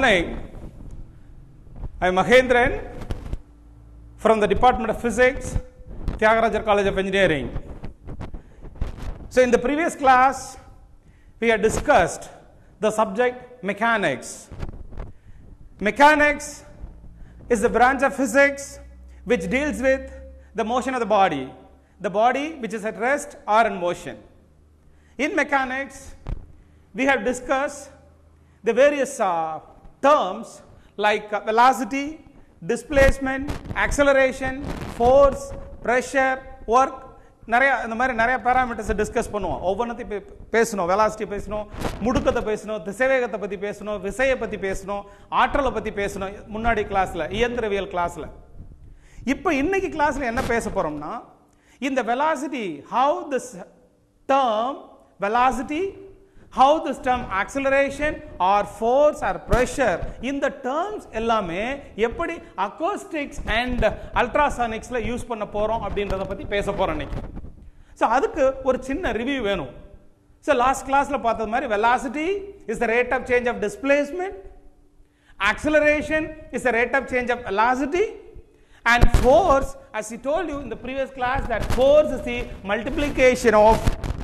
morning. I am Mahendran from the Department of Physics, Thiagarajar College of Engineering. So in the previous class, we had discussed the subject mechanics. Mechanics is the branch of physics which deals with the motion of the body which is at rest or in motion. In mechanics, we have discussed the various terms like velocity, displacement, acceleration, force, pressure, work. இந்த மாதிரி நிறைய parameters discuss பண்ணுவோம். ஒவ்வொன்றத்தையும் பேசணும். Velocity பேசணும், முடுக்கத்தை பேசணும், திசைவேகத்தை பற்றி பேசணும், விசையை பற்றி பேசணும், ஆற்றலை பற்றி பேசணும் முன்னாடி கிளாஸில், இயந்திரவியல் கிளாஸில். இப்போ இன்னைக்கு கிளாஸில் என்ன பேச போகிறோம்னா, இந்த velocity, how this term velocity, how this term acceleration or force or pressure, இந்த terms எல்லாமே எப்படி acoustics and ultrasonicsல யூஸ் பண்ண போறோம் அப்படின்றத பத்தி பேச போறோம் இன்னைக்கு. சோ அதுக்கு ஒரு சின்ன ரிவ்யூ வேணும். சோ லாஸ்ட் கிளாஸ்ல பார்த்தது மாதிரி velocity is the rate of change of displacement, acceleration is the rate of change of velocity, and force, as I told you in the previous class, that force is the multiplication of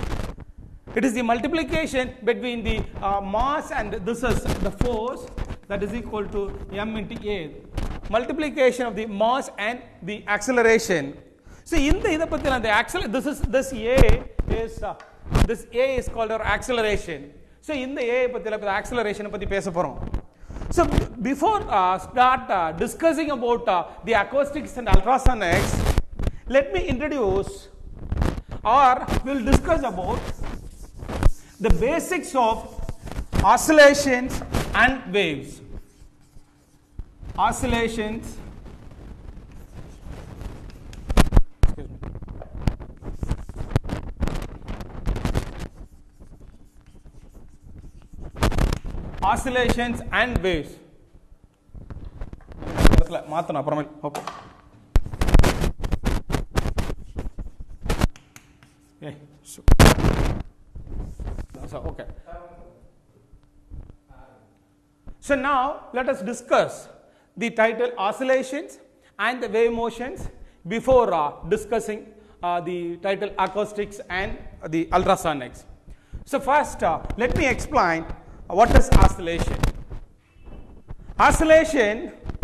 between the mass and this is the force, that is equal to m into a, multiplication of the mass and the acceleration. So in the this a is called our acceleration. So in the a acceleration பத்தி பேச போறோம். So before start discussing about the acoustics and ultrasonics, let me introduce or we'll discuss about the basics of oscillations and waves. Oscillations, oscillations and waves. மாத்தணும் அப்புறமே. Okay. Okay. So now let us discuss the title oscillations and the wave motions before discussing the title acoustics and the ultrasonics. So first let me explain what is oscillation. Oscillation,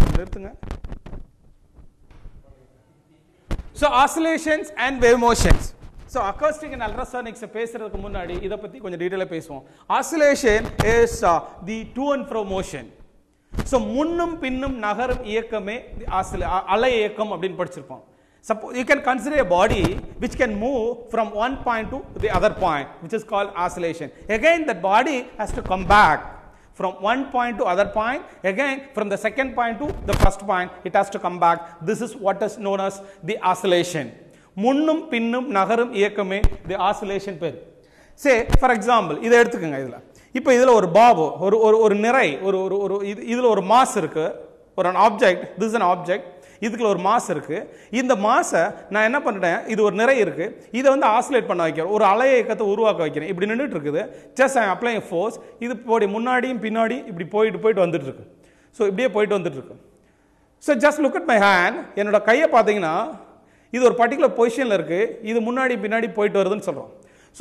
so oscillations and wave motions. So acoustic and ultrasonics பேசுறதுக்கு முன்னாடி இத பத்தி கொஞ்சம் டீடைலா பேசுவோம். Oscillation is the to and fro motion. So முன்னும் பின்னும் நகரும் இயக்கமே அலை இயக்கம் அப்படினு படிச்சிருப்போம். Suppose you can consider a body which can move from one point to the other point, which is called oscillation. Again that body has to come back from one point to other point, again from the second point to the first point it has to come back. This is what is known as the oscillation. முன்னும் பின்னும் நகரும் இயக்கமே the oscillation பேர். Say for example இதை எடுத்துக்கங்க. இதுல இப்போ இதுல ஒரு பாபு ஒரு நிறை ஒரு இதுல ஒரு மாஸ் இருக்கு, ஒரு object, this is an object, இதுக்குள்ள ஒரு மாஸ் இருக்கு. இந்த மாஸை நான் என்ன பண்ணிட்டேன், இது ஒரு நிறை இருக்கு, இதை வந்து ஆசிலேட் பண்ண வைக்கிறேன், ஒரு அலை இயக்கத்தை உருவாக்க வைக்கிறேன். இப்படி நின்றுட்டு இருக்குது. Just I am applying force. இது போடி முன்னாடியும் பின்னாடி இப்படி போயிட்டு வந்துட்டு இருக்கு. ஸோ இப்படியே போயிட்டு வந்துட்டு இருக்கு. So just look at my hand. என்னோட கையை பார்த்தீங்கன்னா இது ஒரு பர்டிகுலர் பொசிஷன்ல இருக்கு, இது முன்னாடி பின்னாடி போயிட்டு வருதுன்னு சொல்றோம். ஸோ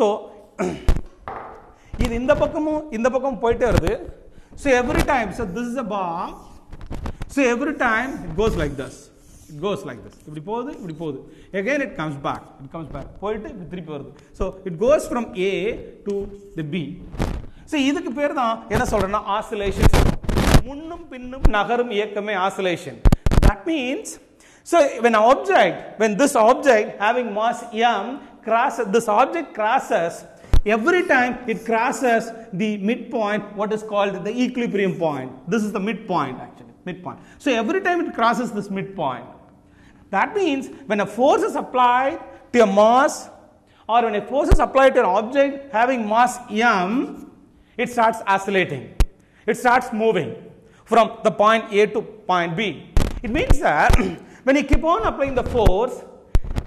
இது இந்த பக்கமும் போயிட்டே வருது. So every time, so this is a bar, so every time it goes like this, இப்படி போகுது. again it comes back போயிட்டு இப்படி திருப்பி வருது. So it goes from A to the B. So இதுக்கு பேர் தான் என்ன சொல்றேன்னா ஆசிலேஷன். முன்னும் பின்னும் நகரும் இயக்கமே oscillation. that means so when this object having mass m crosses, this object crosses, every time it crosses the midpoint, what is called the equilibrium point. This is the midpoint actually, midpoint. So every time it crosses this midpoint, that means when a force is applied to a mass or when a force is applied to an object having mass m, it starts oscillating, it starts moving from the point A to point B. It means that when you keep on applying the force,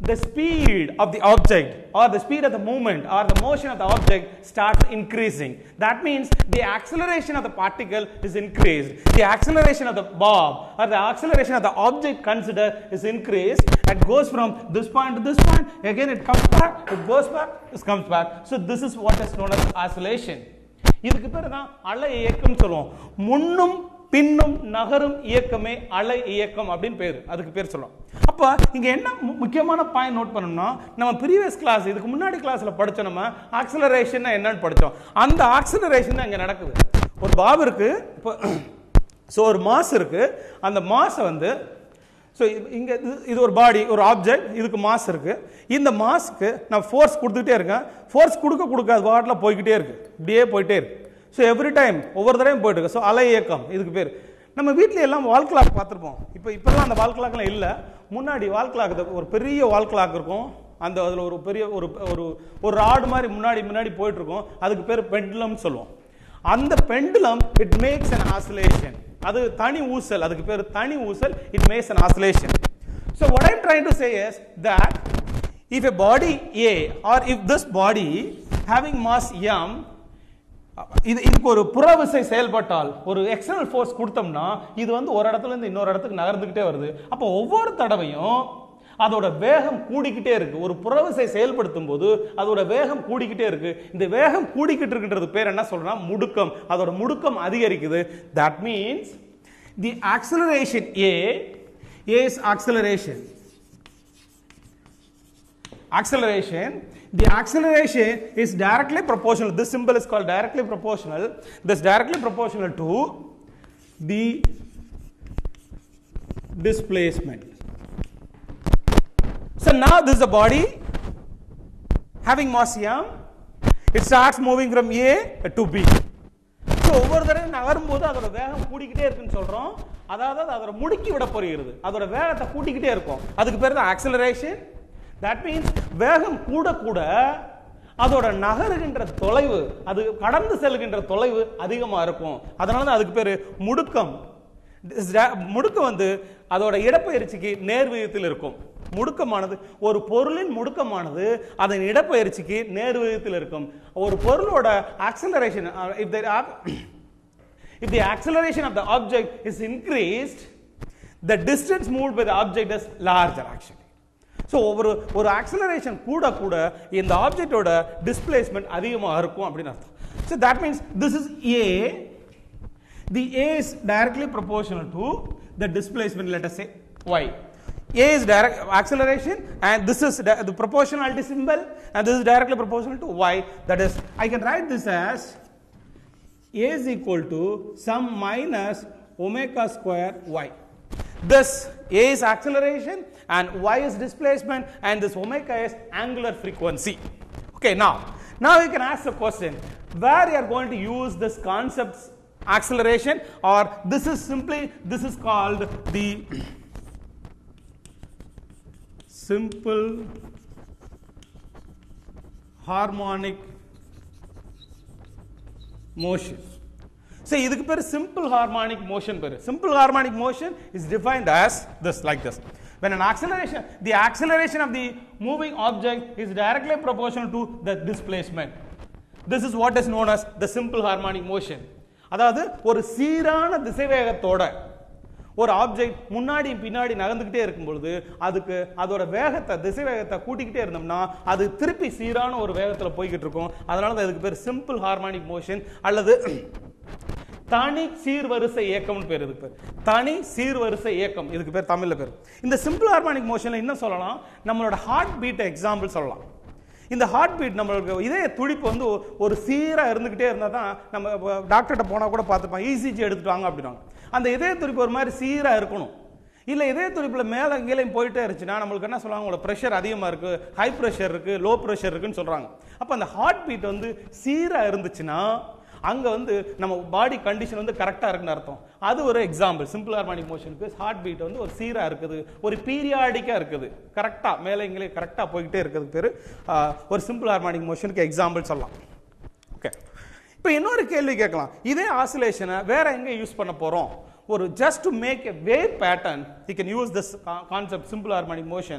the speed of the object or the speed of the movement or the motion of the object starts increasing. That means the acceleration of the particle is increased. The acceleration of the bob or the acceleration of the object considered is increased and goes from this point to this point. Again it comes back, it goes back, it comes back. So this is what is known as oscillation. இதுக்கு பேர் தான் அலை இயக்கம் சொல்லுவோம். முன்னும் பின்னும் நகரும் இயக்கமே அலை இயக்கம் அப்படின்னு பேர், அதுக்கு பேர் சொல்லுவோம். அப்போ இங்க என்ன முக்கியமான பாயிண்ட் நோட் பண்ணணும்னா, நம்ம ப்ரீவியஸ் கிளாஸ் இதுக்கு முன்னாடி கிளாஸ்ல படிச்சோம், நம்ம ஆக்சலரேஷன் என்னன்னு படிச்சோம். அந்த ஆக்சலரேஷன் இங்க நடக்குது. ஒரு பாப் இருக்கு, இப்போ ஸோ ஒரு மாஸ் இருக்கு, அந்த மாஸை வந்து ஸோ இங்கே இது ஒரு பாடி, ஒரு ஆப்ஜெக்ட், இதுக்கு மாஸ் இருக்கு. இந்த மாஸ்க்கு நான் ஃபோர்ஸ் கொடுத்துக்கிட்டே இருக்கேன். ஃபோர்ஸ் கொடுக்க அது வாட்டில் போய்கிட்டே இருக்கு, இப்படியே போயிட்டே இருக்கு. ஸோ எவ்ரி டைம் ஒவ்வொரு தடவையும் போயிட்டு இருக்கு. ஸோ அலை இயக்கம் இதுக்கு பேர். நம்ம வீட்டில் எல்லாம் வால் கிளாக் பார்த்துருப்போம். இப்போல்லாம் அந்த வால் கிளாக்லாம் இல்லை. முன்னாடி வால் கிளாக், ஒரு பெரிய வால் கிளாக் இருக்கும். அந்த அதில் ஒரு பெரிய ஒரு ராடு மாதிரி முன்னாடி போயிட்டு இருக்கும். அதுக்கு பேர் பெண்டுலம் சொல்லுவோம். அந்த pendulum it makes an oscillation. அது தனி ஊசல், அதுக்கு பேர் தனி ஊசல். It makes an oscillation. So what I am trying to say is that if a body A or if this body having mass m, இதுக்கு ஒரு புறவிசை செயல்பட்டால், ஒரு எக்ஸ்டர்னல் ஃபோர்ஸ் கொடுத்தோம்னா இது வந்து ஒரு இடத்துல இருந்து இன்னொரு இடத்துக்கு நகர்ந்துகிட்டே வருது. அப்போ ஒவ்வொரு தடவையும் அதோட வேகம் கூடிக்கிட்டே இருக்கு. ஒரு புறவிசை செயல்படுத்தும் போது அதோட வேகம் கூடிக்கிட்டே இருக்கு. இந்த வேகம் கூடிக்கிட்டு இருக்குன்றது பேர் என்ன சொல்றா, முடுக்கம். அதோட முடுக்கம் அதிகரிக்குது. That means the acceleration A is acceleration. The acceleration is directly proportional. This symbol is called directly proportional. This is directly proportional to the displacement. So now this is a body having mass m. It starts moving from A to B. So ஒவ்வொரு தடவை நகரும் போது அதோட வேகம் கூடிக்கிட்டே இருக்குன்னு சொல்றோம். அதாவது அதோட முடுக்கி விட போகிறது, அதோட வேகத்தை கூட்டிக்கிட்டே இருக்கும். அதுக்கு பேர் தான் acceleration. That means வேகம் கூட கூட அதோட நகருகின்ற தொலைவு, அது கடந்து செல்கின்ற தொலைவு அதிகமாக இருக்கும். அதனால தான் அதுக்கு பேர் முடுக்கம். முடுக்கம் வந்து அதோட இடப்பெயர்ச்சிக்கு நேர்விகிதத்தில் இருக்கும். முடுக்கமானது, ஒரு பொருளின் முடுக்கமானது அதன் இடப்பெயர்ச்சிக்கு நேர்விகிதத்தில் இருக்கும். ஒரு பொருளோட acceleration, if the acceleration of the object is increased, the distance moved by the object is larger actually. So ஒரு acceleration கூட கூட இந்த ஆப்ஜெக்டோட displacement அதிகமாக இருக்கும் அப்படின்னு அர்த்தம். So that means this is A. The A is directly proportional to the displacement, let us say y. A is direct acceleration and this is the proportionality symbol and this is directly proportional to y. That is, I can write this as A is equal to sum minus omega square y. This A is acceleration and y is displacement and this omega is angular frequency. Okay, now you can ask the question, where you are going to use this concept acceleration, or this is called the simple harmonic motion. So இதுக்கு பேர் simple harmonic motion பேர். Simple harmonic motion is defined as this, like this. When an acceleration, the acceleration of the moving object is directly proportional to the displacement. This is what is known as the simple harmonic motion. அதாவது ஒரு சீரான திசைவேகத்தோட ஒரு object முன்னாடி பின்னாடி நகர்ந்துகிட்டே இருக்கும் பொழுது அதுக்கு அதோட வேகத்தை, திசைவேகத்தை கூட்டிக்கிட்டே இருந்தோம்னா அது திருப்பி சீரான ஒரு வேகத்தில் போய்கிட்டு இருக்கும். அதனால தான் இதுக்கு பேர் சிம்பிள் ஹார்மானிக் மோஷன் அல்லது தனி சீர்வரிசை இயக்கம்னு பேர். இதுக்கு பேர் தனி சீர்வரிசை இயக்கம், இதுக்கு பேர் தமிழ்ல பேர். இந்த சிம்பிள் ஹார்மானிக் மோஷன்ல என்ன சொல்லலாம், நம்மளோட ஹார்ட் பீட் எக்ஸாம்பிள் சொல்லலாம். இந்த ஹார்ட் பீட், நம்மளுக்கு இதய துடிப்பு வந்து ஒரு சீராக இருந்துகிட்டே இருந்தால் தான், நம்ம டாக்டர்கிட்ட போனால் கூட பார்த்துப்பாங்க, இசிஜி எடுத்துட்டு வாங்க அப்படின்னாங்க. அந்த இதய துடிப்பு ஒரு மாதிரி சீராக இருக்கணும். இல்லை இதய துடிப்பில் மேலே கீழேயும் போயிட்டே இருந்துச்சுன்னா நம்மளுக்கு என்ன சொல்லுவாங்க, உங்களோட ப்ரெஷர் அதிகமாக இருக்குது, ஹை ப்ரெஷர் இருக்குது, லோ ப்ரெஷர் இருக்குன்னு சொல்கிறாங்க. அப்போ அந்த ஹார்ட் பீட் வந்து சீராக இருந்துச்சுன்னா அங்கே வந்து நம்ம பாடி கண்டிஷன் வந்து கரெக்டாக இருக்குன்னு அர்த்தம். அது ஒரு எக்ஸாம்பிள். சிம்பிள் ஹார்மானிக் மோஷனுக்கு ஹார்ட் பீட் வந்து ஒரு சீராக இருக்குது, ஒரு பீரியாடிக்காக இருக்குது, கரெக்டாக மேலே இங்கே கரெக்டாக போய்கிட்டே இருக்கிறதுக்கு பேர் ஒரு சிம்பிள் ஹார்மானிக் மோஷனுக்கு எக்ஸாம்பிள் சொல்லலாம். ஓகே, இப்போ இன்னொரு கேள்வி கேட்கலாம், இதே ஆசிலேஷனை வேற எங்கே யூஸ் பண்ண போகிறோம்? ஒரு just to make a wave pattern, you can use this concept simple harmonic motion.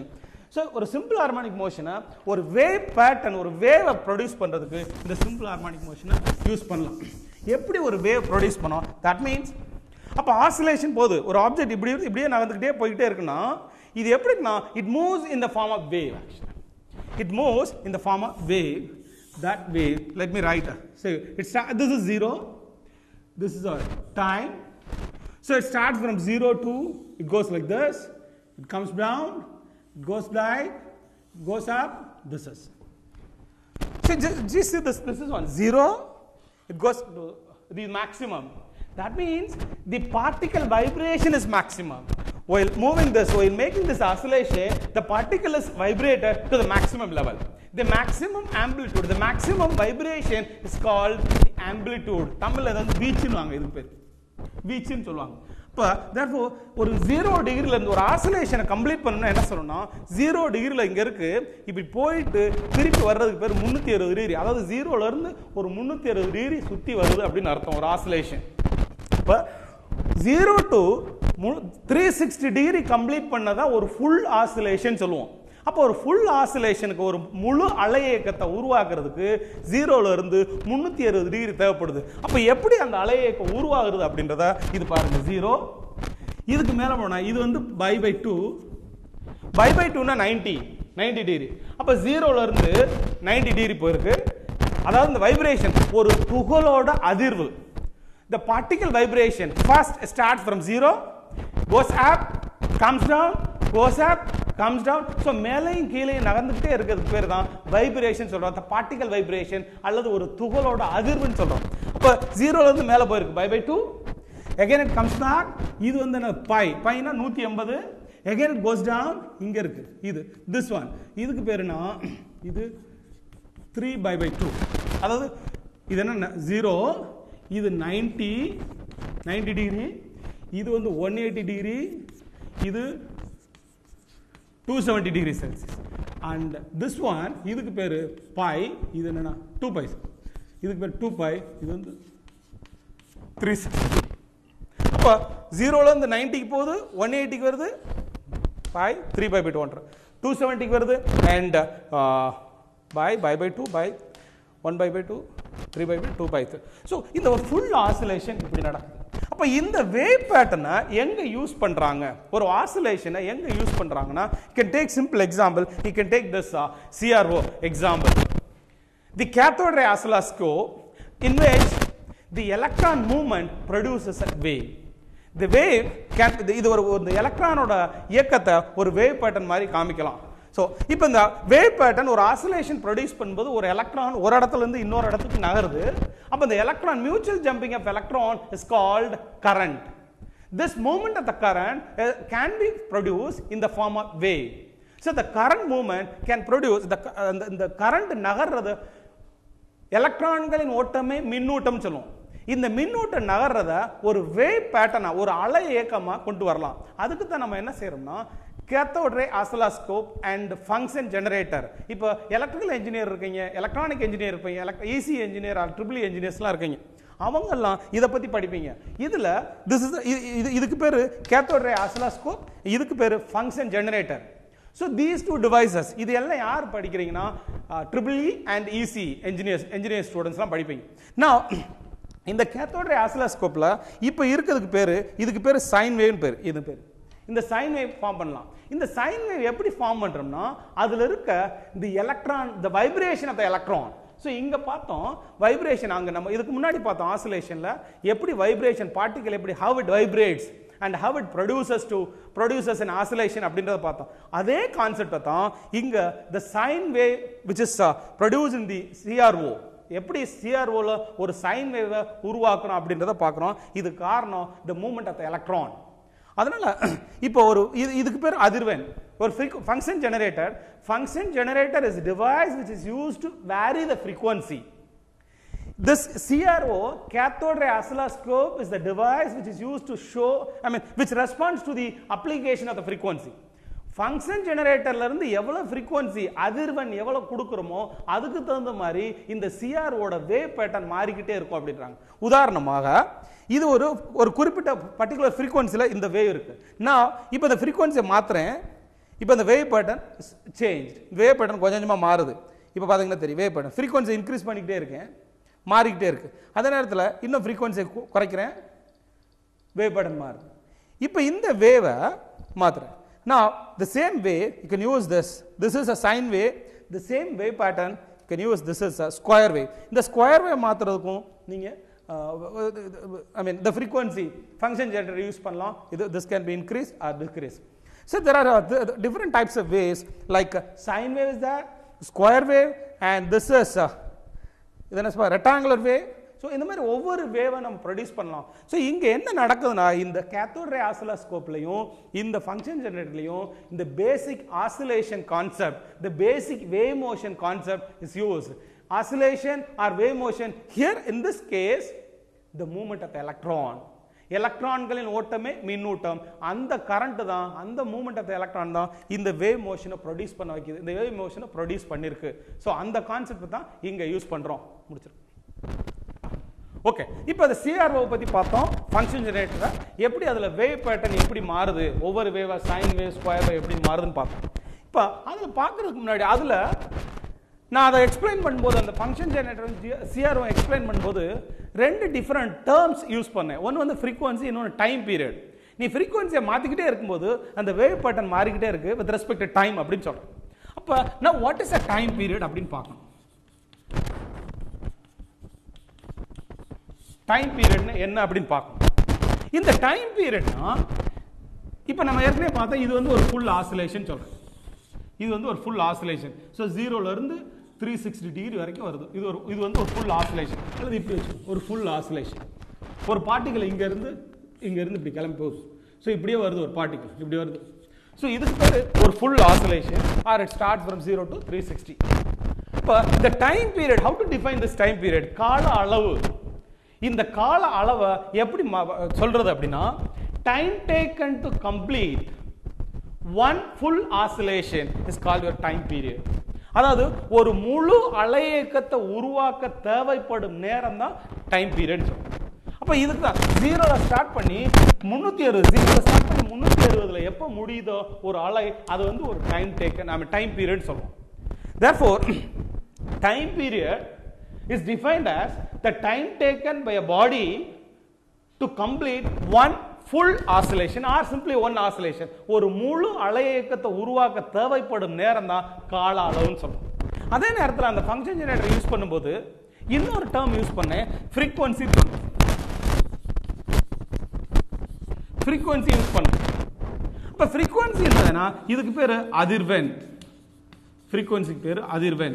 So ஒரு simple harmonic motion ஒரு wave pattern ஒரு wave produce பண்றதுக்கு இந்த simple harmonic motion யூஸ் பண்ணலாம். எப்படி ஒரு wave produce பண்ணோம்? That means அப்ப oscillation போகுது. ஒரு ஆப்ஜெக்ட் இப்படியே நகர்ந்துட்டே போயிட்டே இருக்குன்னா இது எப்படின்னா it moves in the form of wave actually. It moves in the form of wave. That wave, let me write. So this is 0. This is our time. So it starts from 0 to it goes like this. It comes down. It goes like, goes up, this is. So just see this is one 0, it goes to the maximum. That means the particle vibration is maximum. While moving this, while making this oscillation, the particle is vibrated to the maximum level. The maximum amplitude, the maximum vibration is called the amplitude. Tamil la edha beach nu vaanga idukku per beach nu solluvaanga. அப்ப therefore ஒரு 0 டிகிரில இருந்து ஒரு ஆசிலேஷனை complete பண்ணனும்னா என்ன சொல்லணும்னா 0 டிகிரில இங்க இருக்கு இப்படி போயிட்டு திருப்பி வர்றதுக்கு பேர் 360 டிகிரி. அதாவது 0ல இருந்து ஒரு 360 டிகிரி சுத்தி வருது அப்படினு அர்த்தம் ஒரு ஆசிலேஷன். அப்ப 0 to 360 டிகிரி கம்ப்ளீட் பண்ணதா ஒரு ஃபுல் ஆசிலேஷன் சொல்லுவோம். அப்ப ஒரு ஃபுல் ஆசிலேஷனுக்கு ஒரு முழு அலை இயக்கத்தை உருவாக்குறதுக்கு 0ல இருந்து 360 டிகிரி தேவைப்படுது. அப்ப எப்படி அந்த அலை இயக்கம் உருவாகுது அப்படின்றத இது பாருங்க 0 இதுக்கு மேல போனா இது வந்து பை பை 2 னா 90 டிகிரி. அப்ப 0ல இருந்து 90 டிகிரி போயிருக்கு. அதாவது இந்த வைப்ரேஷன் ஒரு துகளோட அதிர்வு the particle vibration first starts from 0 goes up comes down goes up comes down. so மேலையும் கீழையும் நகர்ந்துட்டே இருக்கிறதுக்கு பேர் தான் வைப்ரேஷன் சொல்றோம். the particle vibration அல்லது ஒரு துகளோட அதிர்வுன்னு சொல்றோம். அப்ப 0ல இருந்து மேல போயிருக்கு pi pi 2 again it comes back. இது வந்து பைனா 180 again it goes down. இங்க இருக்கு இது this one இதுக்கு பேருனா இது 3 பை 2. அதாவது இது என்ன 0 இது 90 டிகிரி இது வந்து 180 டிகிரி இது 270 degree Celsius. And this one இதுக்கு பேரு பை இது என்னன்னா 2 பை இதுக்கு பேர் 2 பை இது வந்து 360. அப்ப 0ல இருந்து 90க்கு போகுது 180க்கு வருது பை 3 பை 200 270க்கு வருது and pi 2 pi 1 pi 2 3 by 2 by 3. So இந்த ஒரு ஃபுல் ஆசிலேஷன் இப்படி நடக்குது. அப்ப இந்த வேவ் பேட்டர்னை எங்க யூஸ் பண்றாங்க? ஒரு ஆசிலேஷனை எங்க யூஸ் பண்றாங்கன்னா you can take simple example. You can take this CRO example. The cathode ray oscilloscope in which the electron movement produces a wave. The wave இது ஒரு எலக்ட்ரானோட இயக்கத்தை ஒரு வேவ் பேட்டர்ன் மாதிரி காமிக்கலாம். So இப்போ இந்த வேவ் பேட்டர்ன் ஒரு ஆசிலேஷன் ப்ரொடியூஸ் பண்ணும்போது ஒரு எலக்ட்ரான் ஒரு இடத்துல இருந்து இன்னொரு இடத்துக்கு நகருது. அப்ப இந்த electron mutual jumping of electron is called current. This movement of the current can be produced in the form of wave. So the current movement can produce the current நகர்றது எலக்ட்ரான்களின் ஓட்டமே மின்னூட்டம் சொல்லுவோம். இந்த மின்னூட்டம் நகர்றத ஒரு வேவ் பேட்டர்னா ஒரு அலை இயக்கமா கொண்டு வரலாம். அதுக்கு தான் நம்ம என்ன செய்யறோம்னா cathode ray oscilloscope and function generator. இப்போ எலக்ட்ரிக்கல் இன்ஜினியர் இருக்கீங்க, எலக்ட்ரானிக் இன்ஜினியர் இருப்பீங்க, EC இன்ஜினியர் ஆர் EEE இன்ஜினியர்ஸ்லாம் இருக்கீங்க, அவங்கெல்லாம் இதை பத்தி படிப்பீங்க. இதுல இதுக்கு பேரு cathode ray oscilloscope, இதுக்கு பேரு function generator. So these two devices இது எல்லாம் யார் படிக்கிறீங்கன்னா EEE and EC engineer ஸ்டூடெண்ட்ஸ்லாம் படிப்பீங்க. Now இந்த cathode ray oscilloscopeல இப்போ இருக்கிறதுக்கு பேரு இதுக்கு பேரு சைன் வேவ்னு பேரு. இது பேரு இந்த சைன் வேவ் ஃபார்ம் பண்ணலாம். இந்த சைன் வேவ் எப்படி ஃபார்ம் பண்றோம்னா அதுல இருக்க the electron the vibration of the electron. So இங்க பார்த்தோம் வைப்ரேஷன் அங்க நம்ம இதுக்கு முன்னாடி பார்த்தோம் ஆசிலேஷன்ல எப்படி வைப்ரேஷன் பார்ட்டிகல் எப்படி how it vibrates and how it produces an oscillation அப்படின்றத பார்த்தோம். அதே கான்செப்ட் தான் இங்க the sine wave which is produced in the CRO எப்படி CROல ஒரு சைன் வேவ் உருவாக்கணும் அப்படின்றத பார்க்கறோம். இது காரணம் the movement of the electron. அதனால இப்போ ஒரு இதுக்கு பேர் அதிர்வெண். ஒரு function generator is a device which is used to vary the frequency. This CRO cathode ray oscilloscope is the device which is used to show which responds to the application of the frequency. Function ஜெனரேட்டர்ல இருந்து எவ்வளவு frequency அதிர்வெண் எவ்வளவு கொடுக்குறோமோ அதுக்கு தகுந்த மாதிரி இந்த சிஆர்ஓட வேவ் பேட்டர்ன் மாறிக்கிட்டே இருக்கும் அப்படின்றாங்க. உதாரணமாக இது ஒரு குறிப்பிட்ட பர்டிகுலர் ஃப்ரீக்வன்சியில் இந்த வேவ் இருக்கு. நான் இப்போ இந்த ஃப்ரீக்வன்சியை மாத்துறேன். இப்போ இந்த wave pattern change, wave pattern கொஞ்சம் கொஞ்சமாக மாறுது. இப்போ பார்த்தீங்கன்னா தெரியும் வேவ் பேட்டர்ன் ஃப்ரீக்வன்சி இன்க்ரீஸ் பண்ணிக்கிட்டே இருக்கேன், மாறிக்கிட்டே இருக்குது. அதே நேரத்தில் இன்னும் ஃப்ரீக்வன்சியை குறைக்கிறேன், வேவ் பேட்டர்ன் மாறுது. இப்போ இந்த வேவை மாற்றுறேன். Now the same way you can use this is a sine wave, the same wave pattern you can use this is a square wave. இந்த square wave மாத்துறதுக்கும் நீங்க I mean the frequency function generator use பண்ணலாம். This can be increased or decreased. So there are different types of waves like sine wave is there, square wave, and this is rectangular wave. So இந்த மாதிரி ஒவ்வொரு வேவை நம்ம produce பண்ணலாம். So இங்கே என்ன நடக்குதுன்னா இந்த கேத்தோட் ரே ஆசிலோஸ்கோப்லையும் இந்த ஃபங்க்ஷன் ஜெனரேட்டர்லையும் இந்த basic oscillation concept, the basic wave motion concept is used. Oscillation or wave motion here in this case the movement of electron. எலக்ட்ரான்களின் ஓட்டமே மின்னூட்டம், அந்த கரண்ட் தான், அந்த மூவ்மெண்ட் ஆஃப் எலக்ட்ரான் தான் இந்த வேவ் மோஷனை ப்ரொடியூஸ் பண்ண வைக்குது, இந்த வேவ் மோஷனை ப்ரொடியூஸ் பண்ணிருக்கு. ஸோ அந்த கான்செப்ட் தான் இங்கே யூஸ் பண்ணுறோம். முடிச்சிருக்கோம். ஓகே, இப்போ அந்த சிஆர்ஓ பற்றி பார்த்தோம். ஃபங்க்ஷன் ஜெனரேட்டரை எப்படி அதில் வேவ் பேட்டர்ன் எப்படி மாறுது, ஒவ்வொரு வேவா சைன் வேவ் ஸ்கொயர் வேவ் எப்படி மாறுதுன்னு பார்த்தோம். இப்போ அதில் பார்க்குறதுக்கு முன்னாடி அதில் நான் அதை எக்ஸ்பிளைன் பண்ணும்போது அந்த ஃபங்க்ஷன் ஜெனரேட்டர் சிஆர்ஓ எக்ஸ்பிளைன் பண்ணும்போது ரெண்டு டிஃப்ரெண்ட் டேர்ம்ஸ் யூஸ் பண்ணேன். ஒன்று வந்து ஃப்ரீக்வன்சி, இன்னொன்று டைம் பீரியட். நீ ஃப்ரீக்வன்சியை மாற்றிக்கிட்டே இருக்கும்போது அந்த வேவ் பேட்டர்ன் மாறிக்கிட்டே இருக்குது வித் ரெஸ்பெக்ட் டு டைம் அப்படின்னு சொல்கிறேன். அப்போ நான் what is a time period அப்படின்னு பார்க்கணும். டைம் பீரியட் என்ன அப்படின்னு பார்க்கணும். இந்த டைம் பீரியட்னா இப்போ நம்ம ஏற்கனவே பார்த்தா இது வந்து ஒரு ஃபுல் ஆசிலேஷன் சொல்றேன். இது வந்து ஒரு ஃபுல் ஆசிலேஷன். ஸோ 0ல இருந்து 360 டிகிரி வரைக்கும் வருது. இது வந்து ஒரு ஃபுல் ஆசிலேஷன். அல்லது இப்படி வச்சு ஒரு ஃபுல் ஆசிலேஷன். ஒரு பார்ட்டிகல் இங்க இருந்து இப்படி கிளம்பி போகுது. ஸோ இப்படியே வருது ஒரு பார்ட்டிகல், இப்படி வருது. ஸோ இதுக்கு பேர் ஒரு full oscillation or it starts from 0 to 360. இப்போ இந்த time period, how to define this time period, கால அளவு. இந்த கால அளவை எப்படி சொல்றது அப்படின்னா time taken to complete one full oscillation is called your time period. அதாவது ஒரு முழு அலையியக்கத்தை உருவாக்க தேவைப்படும் நேரம் தான் டைம் பீரியட். அப்ப இதுக்கு தான் 0ல ஸ்டார்ட் பண்ணி 360 எப்போ முடியுதோ ஒரு அலை, அது வந்து ஒரு டைம் டேக்கன், நாம டைம் பீரியட் சொல்றோம். Therefore time period is defined as the time taken by a body to complete one full oscillation or simply one oscillation. ஒரு முழு அலையியக்கத்தை உருவாக்க தேவைப்படும் நேரம் தான் கால அளவுன்னு சொல்றோம். அதே நேரத்தில் அந்த ஃபங்க்ஷன் ஜெனரேட்டர் யூஸ் பண்ணும்போது இன்னொரு டேர்ம் யூஸ் பண்ணேன், ஃப்ரீக்வன்சி. ஃப்ரீக்வன்சி யூஸ் பண்ணேன். அப்ப ஃப்ரீக்வன்சி என்னதுன்னா இதுக்கு பேரு அதிர்வெண். ஃப்ரீக்வன்சிக்கு பேரு அதிர்வெண்.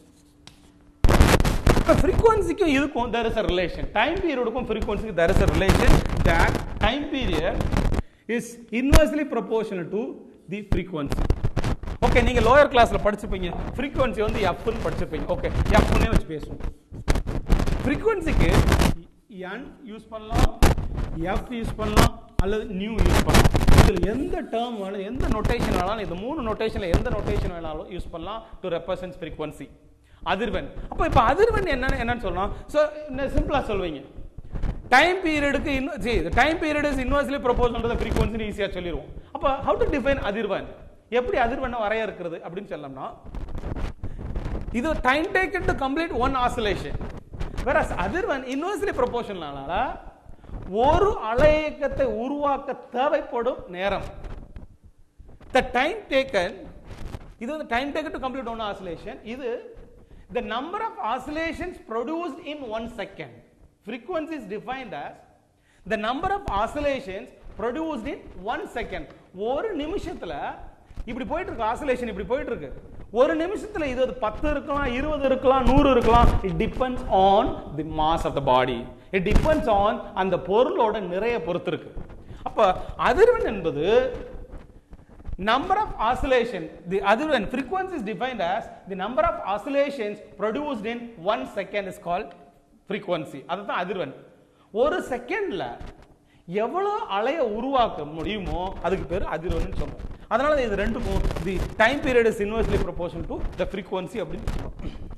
frequency இதுக்கும் there is a relation. Time period க்கும் frequency there is a relation that time period is inversely proportional to the frequency. Okay, நீங்க லோயர் கிளாஸ்ல படிச்சிருப்பீங்க frequency வந்து f ன்னு படிச்சிருப்பீங்க. ஓகே, f ன்னே வச்சு பேசுவோம். frequencyக்கு n யூஸ் பண்ணலாம், f யூஸ் பண்ணலாம் அல்லது nu யூஸ் பண்ணலாம். இதுல எந்த டேர்ம் வேணாலும் எந்த நோட்டேஷன் வேணாலும் இந்த மூணு நோட்டேஷன்ல எந்த நோட்டேஷன் வேணாலும் யூஸ் பண்ணலாம் to represent frequency. அதிர்வெண். அப்ப இப்ப அதிர்வெண் என்னன்னு சொல்லலாம். சோ சிம்பிளா சொல்வீங்க, டைம் பீரியடுக்கு time period is inversely proportional to the frequency ஈஸியா சொல்லிடுவோம். அப்ப ஹவ் டு டிஃபைன் அதிர்வெண், எப்படி அதிர்வெண்ணை வரையறுக்கிறது அப்படின்னு சொல்லலாம்னா இது time taken to complete one oscillation. whereas அதிர்வெண் இன்வெர்ஸ்லி ப்ரொபோர்ஷனல்னால ஒரு அலையியக்கத்தை உருவாக்க தேவைப்படும் நேரம். the time taken, இது வந்து time taken to complete one oscillation, இது the number of oscillations produced in 1 second. Frequency is defined as the number of oscillations produced in 1 second. ஒரு நிமிஷத்துல இப்படி போயிட்டு இருக்கு ஆசிலேஷன், இப்படி போயிட்டு இருக்கு. ஒரு நிமிஷத்துல இது 10 இருக்கலாம், 20 இருக்கலாம், 100 இருக்கலாம். It depends on the mass of the body. It depends on அந்த பொருளோட நிறைய பொறுத்து இருக்கு. அப்ப அதிர்வெண் என்பது number of oscillation, the அதிர்வெண் frequency is defined as the number of oscillations produced in 1 second is called frequency. அதுதான் அதிர்வெண். ஒரு செகண்ட்ல எவ்வளவு அலைய உருவாக்க முடியுமோ அதுக்கு பேர் அதிர்வெண்னு சொல்றோம். அதனால இது ரெண்டுக்கும் the time period is inversely proportional to the frequency அப்படின்னு சொல்றோம்.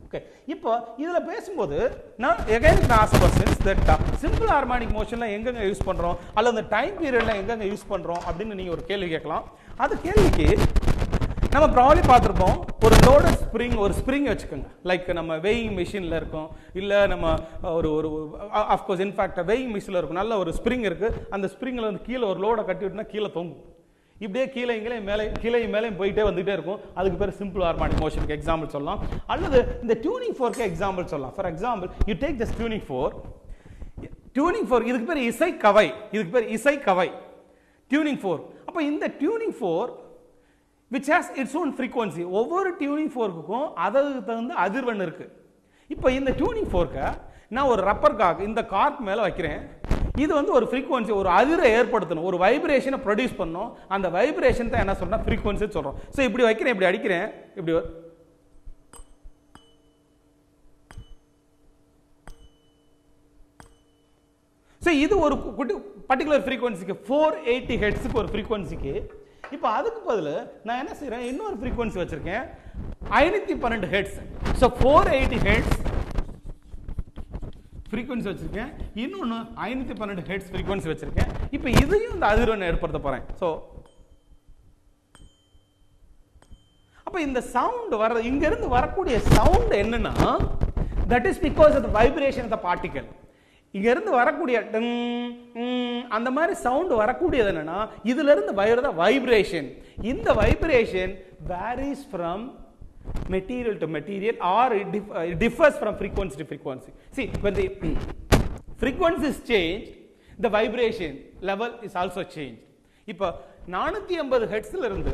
ஓகே, இப்போ இதில் பேசும்போது நான் again ask questions that simple harmonic மோஷனில் எங்கெங்க யூஸ் பண்ணுறோம் அல்லது அந்த டைம் பீரியடில் எங்கெங்க யூஸ் பண்ணுறோம் அப்படின்னு நீங்கள் ஒரு கேள்வி கேட்கலாம். அது கேள்விக்கு நம்ம ப்ராப்ளி பார்த்துருப்போம், ஒரு லோடட் ஸ்ப்ரிங், ஒரு ஸ்ப்ரிங் வச்சுக்கோங்க, லைக் நம்ம வெயிங் மிஷினில் இருக்கும், இல்லை நம்ம ஒரு ஒரு ஆஃப்கோர்ஸ் இன்ஃபேக்ட் வெயிங் மிஷினில் இருக்கும், நல்ல ஒரு ஸ்ப்ரிங் இருக்குது, அந்த ஸ்ப்ரிங்கில் வந்து கீழே ஒரு லோடை கட்டி விட்டுனா கீழே தொங்கும், இப்படியே கீழே மேலே போயிட்டே வந்துகிட்டே இருக்கும். அதுக்கு பேர் சிம்பிள் ஹார்மோனிக் மோஷனுக்கு எக்ஸாம்பிள் சொல்லலாம். அல்லது இந்த டியூனிங் ஃபோர்க்கு எக்ஸாம்பிள் சொல்லலாம். For example you take this tuning fork. இதுக்கு பேர் இசை கவை, இதுக்கு பேர் இசை கவை டியூனிங் ஃபோர். அப்போ இந்த tuning fork which has its own frequency, ஒவ்வொரு டியூனிங் ஃபோர்க்குக்கும் அதற்கு தகுந்த அதிர்வெண் இருக்கு. இப்போ இந்த டியூனிங் ஃபோர்க்கை நான் ஒரு ரப்பர் கார்க் இந்த கார்க் மேலே வைக்கிறேன். இது வந்து ஒரு ஃப்ரீக்வன்சி, ஒரு அதிரை ஏற்படுத்தணும், ஒரு வைப்ரேஷனை ப்ரொடியூஸ் பண்ணணும். அந்த வைப்ரேஷன் தான் என்ன சொல்றோம், ஃப்ரீக்வன்சி சொல்றோம். ஸோ இப்படி வைக்கிறேன், இப்படி அடிக்கிறேன், இப்படி ஸோ இது ஒரு பர்டிகுலர் ஃப்ரீக்வன்சிக்கு 480 ஹெர்ட்ஸுக்கு ஒரு ஃப்ரீக்வன்சிக்கு. இப்போ அதுக்கு பதில் நான் என்ன செய்யறேன், இன்னொரு ஃப்ரீக்வன்சி வச்சிருக்கேன் 512 ஹெர்ட்ஸ். ஸோ 480 ஹெர்ட்ஸ் ஃப்ரீக்வன்சி வச்சிருக்கேன், இன்னொன்று 512 ஹெர்ட்ஸ் ஃப்ரீக்வன்சி வச்சிருக்கேன். இப்போ இதையும் இந்த அதிர்வெண்ணை ஏற்படுத்த போறேன். ஸோ அப்போ இந்த சவுண்ட் வர இங்க இருந்து வரக்கூடிய சவுண்ட் என்னன்னா, that is because of the vibration of the particle. இங்க இருந்து வரக்கூடிய அந்த மாதிரி சவுண்ட் வரக்கூடியது என்னன்னா, இதுல இருந்து வருத வைப்ரேஷன். இந்த vibration varies from material to material or it differs from frequency to frequency. See, when the frequency is changed, the vibration level is also changed. இப்போ 480 ஹெர்ட்ஸ்ல இருந்து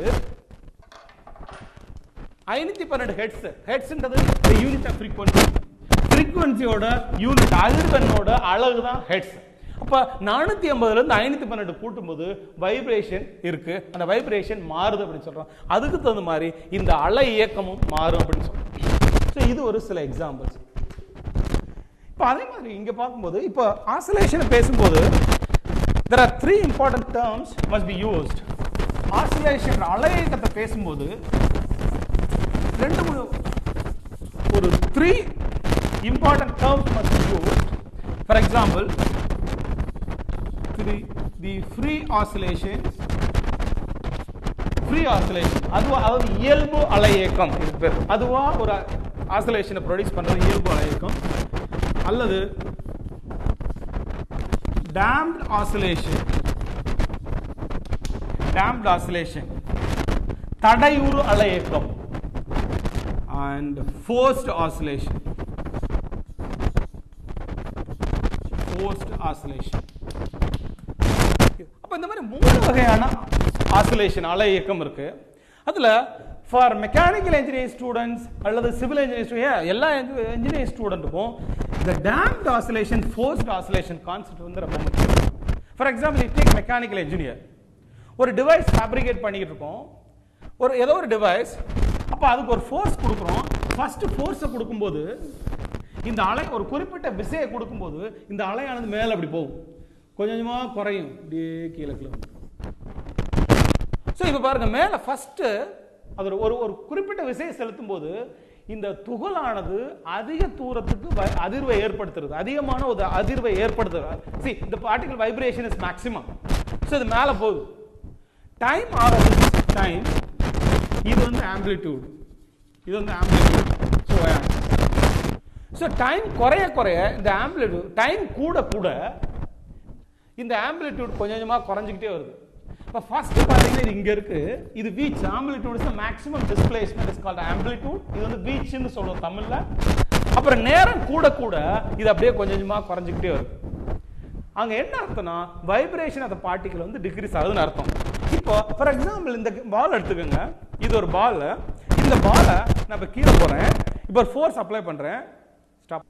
512 ஹெர்ட்ஸ், ஹெர்ட்ஸ்ன்றது the unit of frequency. ஃப்ரீக்வன்சியோட unit அதிர்வெண்ணோட அலகு தான் hertz. அப்ப 480 இருந்து 512 கூட்டும்போது வைப்ரேஷன் இருக்கு, அந்த வைப்ரேஷன் மாறுது அப்படின்னு சொல்றோம். அதுக்கு தகுந்த மாதிரி இந்த அலை இயக்கமும் மாறும் அப்படின்னு சொல்றோம். ஸோ இது ஒரு சில எக்ஸாம்பிள்ஸ். இப்போ அதே மாதிரி இங்க பார்க்கும்போது, இப்போ ஆசிலேஷன் பேசும்போது there are 3 important terms must be used. Oscillation அலை இயக்கத்தை பேசும்போது ஒரு 3 important terms must be used. For example, the free oscillation, அதாவது இயல்பு அலை இயக்கம், அதுவா ஒரு ஆசிலேஷனை ப்ரொடியூஸ் பண்றது இயல்பு அலை இயக்கம். அல்லது damped oscillation தடையுறு அலை இயக்கம். and forced oscillation. அப்ப இந்த மாதிரி 3 வகையான ஆசிலேஷன் அலை இயக்கம் இருக்கு. அதுல ஃபார் மெக்கானிக்கல் இன்ஜினியரிங் ஸ்டூடெண்ட்ஸ் அல்லது சிவில் இன்ஜினியரிங் எல்லா இன்ஜினியரிங் ஸ்டூடெண்ட்டுக்கும் இந்த damped oscillation, forced oscillation concept வந்து ரொம்ப முக்கியம். For example take mechanical engineer, ஒரு டிவைஸ் ஃபேப்ரிகேட் பண்ணிட்டு இருக்கோம், ஏதோ ஒரு டிவைஸ். அப்ப அதுக்கு ஒரு ஃபோர்ஸ் கொடுக்குறோம். ஃபர்ஸ்ட் ஃபோர்ஸை கொடுக்கும்போது இந்த அலை ஒரு குறிப்பிட்ட விசையை கொடுக்கும்போது இந்த அலையானது மேலே அப்படி போகும், கொஞ்சம் கொஞ்சமா குறையும், அப்படியே கீழே கீழே. ஸோ இப்போ பாருங்க, மேலே ஃபர்ஸ்ட் அது ஒரு குறிப்பிட்ட விசையை செலுத்தும் போது இந்த துகளானது அதிக தூரத்துக்கு அதிர்வை ஏற்படுத்துறது, அதிகமான ஒரு அதிர்வை ஏற்படுத்துறது. See, the particle vibration is maximum. So இது மேலே போகுது. டைம் ஆகிறது டைம், இது வந்து ஆம்பிளிடியூட், இது வந்து ஆம்பிளிடியூட். ஸோ டைம் குறைய குறைய இந்த ஆம்பிளிடியூட், டைம் கூட கூட இந்த ஆம்பிளிடியூட் கொஞ்சம் கொஞ்சமாக குறைஞ்சிக்கிட்டே வருது. இப்போ ஃபர்ஸ்ட் பார்த்தீங்கன்னா இது இங்கே இருக்கு, இது வீச். Amplitude is maximum displacement is called amplitude. இது வந்து வீச்னு சொல்லுவோம் தமிழ்ல. அப்புறம் நேரம் கூட கூட இது அப்படியே கொஞ்சம் கொஞ்சமாக குறைஞ்சிக்கிட்டே வருது. அங்க என்ன அர்த்தம்னா வைப்ரேஷன் ஆஃப் தி பார்ட்டிகல் வந்து டிக்ரீஸ் ஆகுதுன்னு அர்த்தம். இப்போ ஃபார் எக்ஸாம்பிள் இந்த பால் எடுத்துக்கோங்க, இது ஒரு பால். இந்த பாலை நான் இப்போ கீழே போறேன், இப்போ ஒரு ஃபோர்ஸ் அப்ளை பண்றேன், ஸ்டாப்.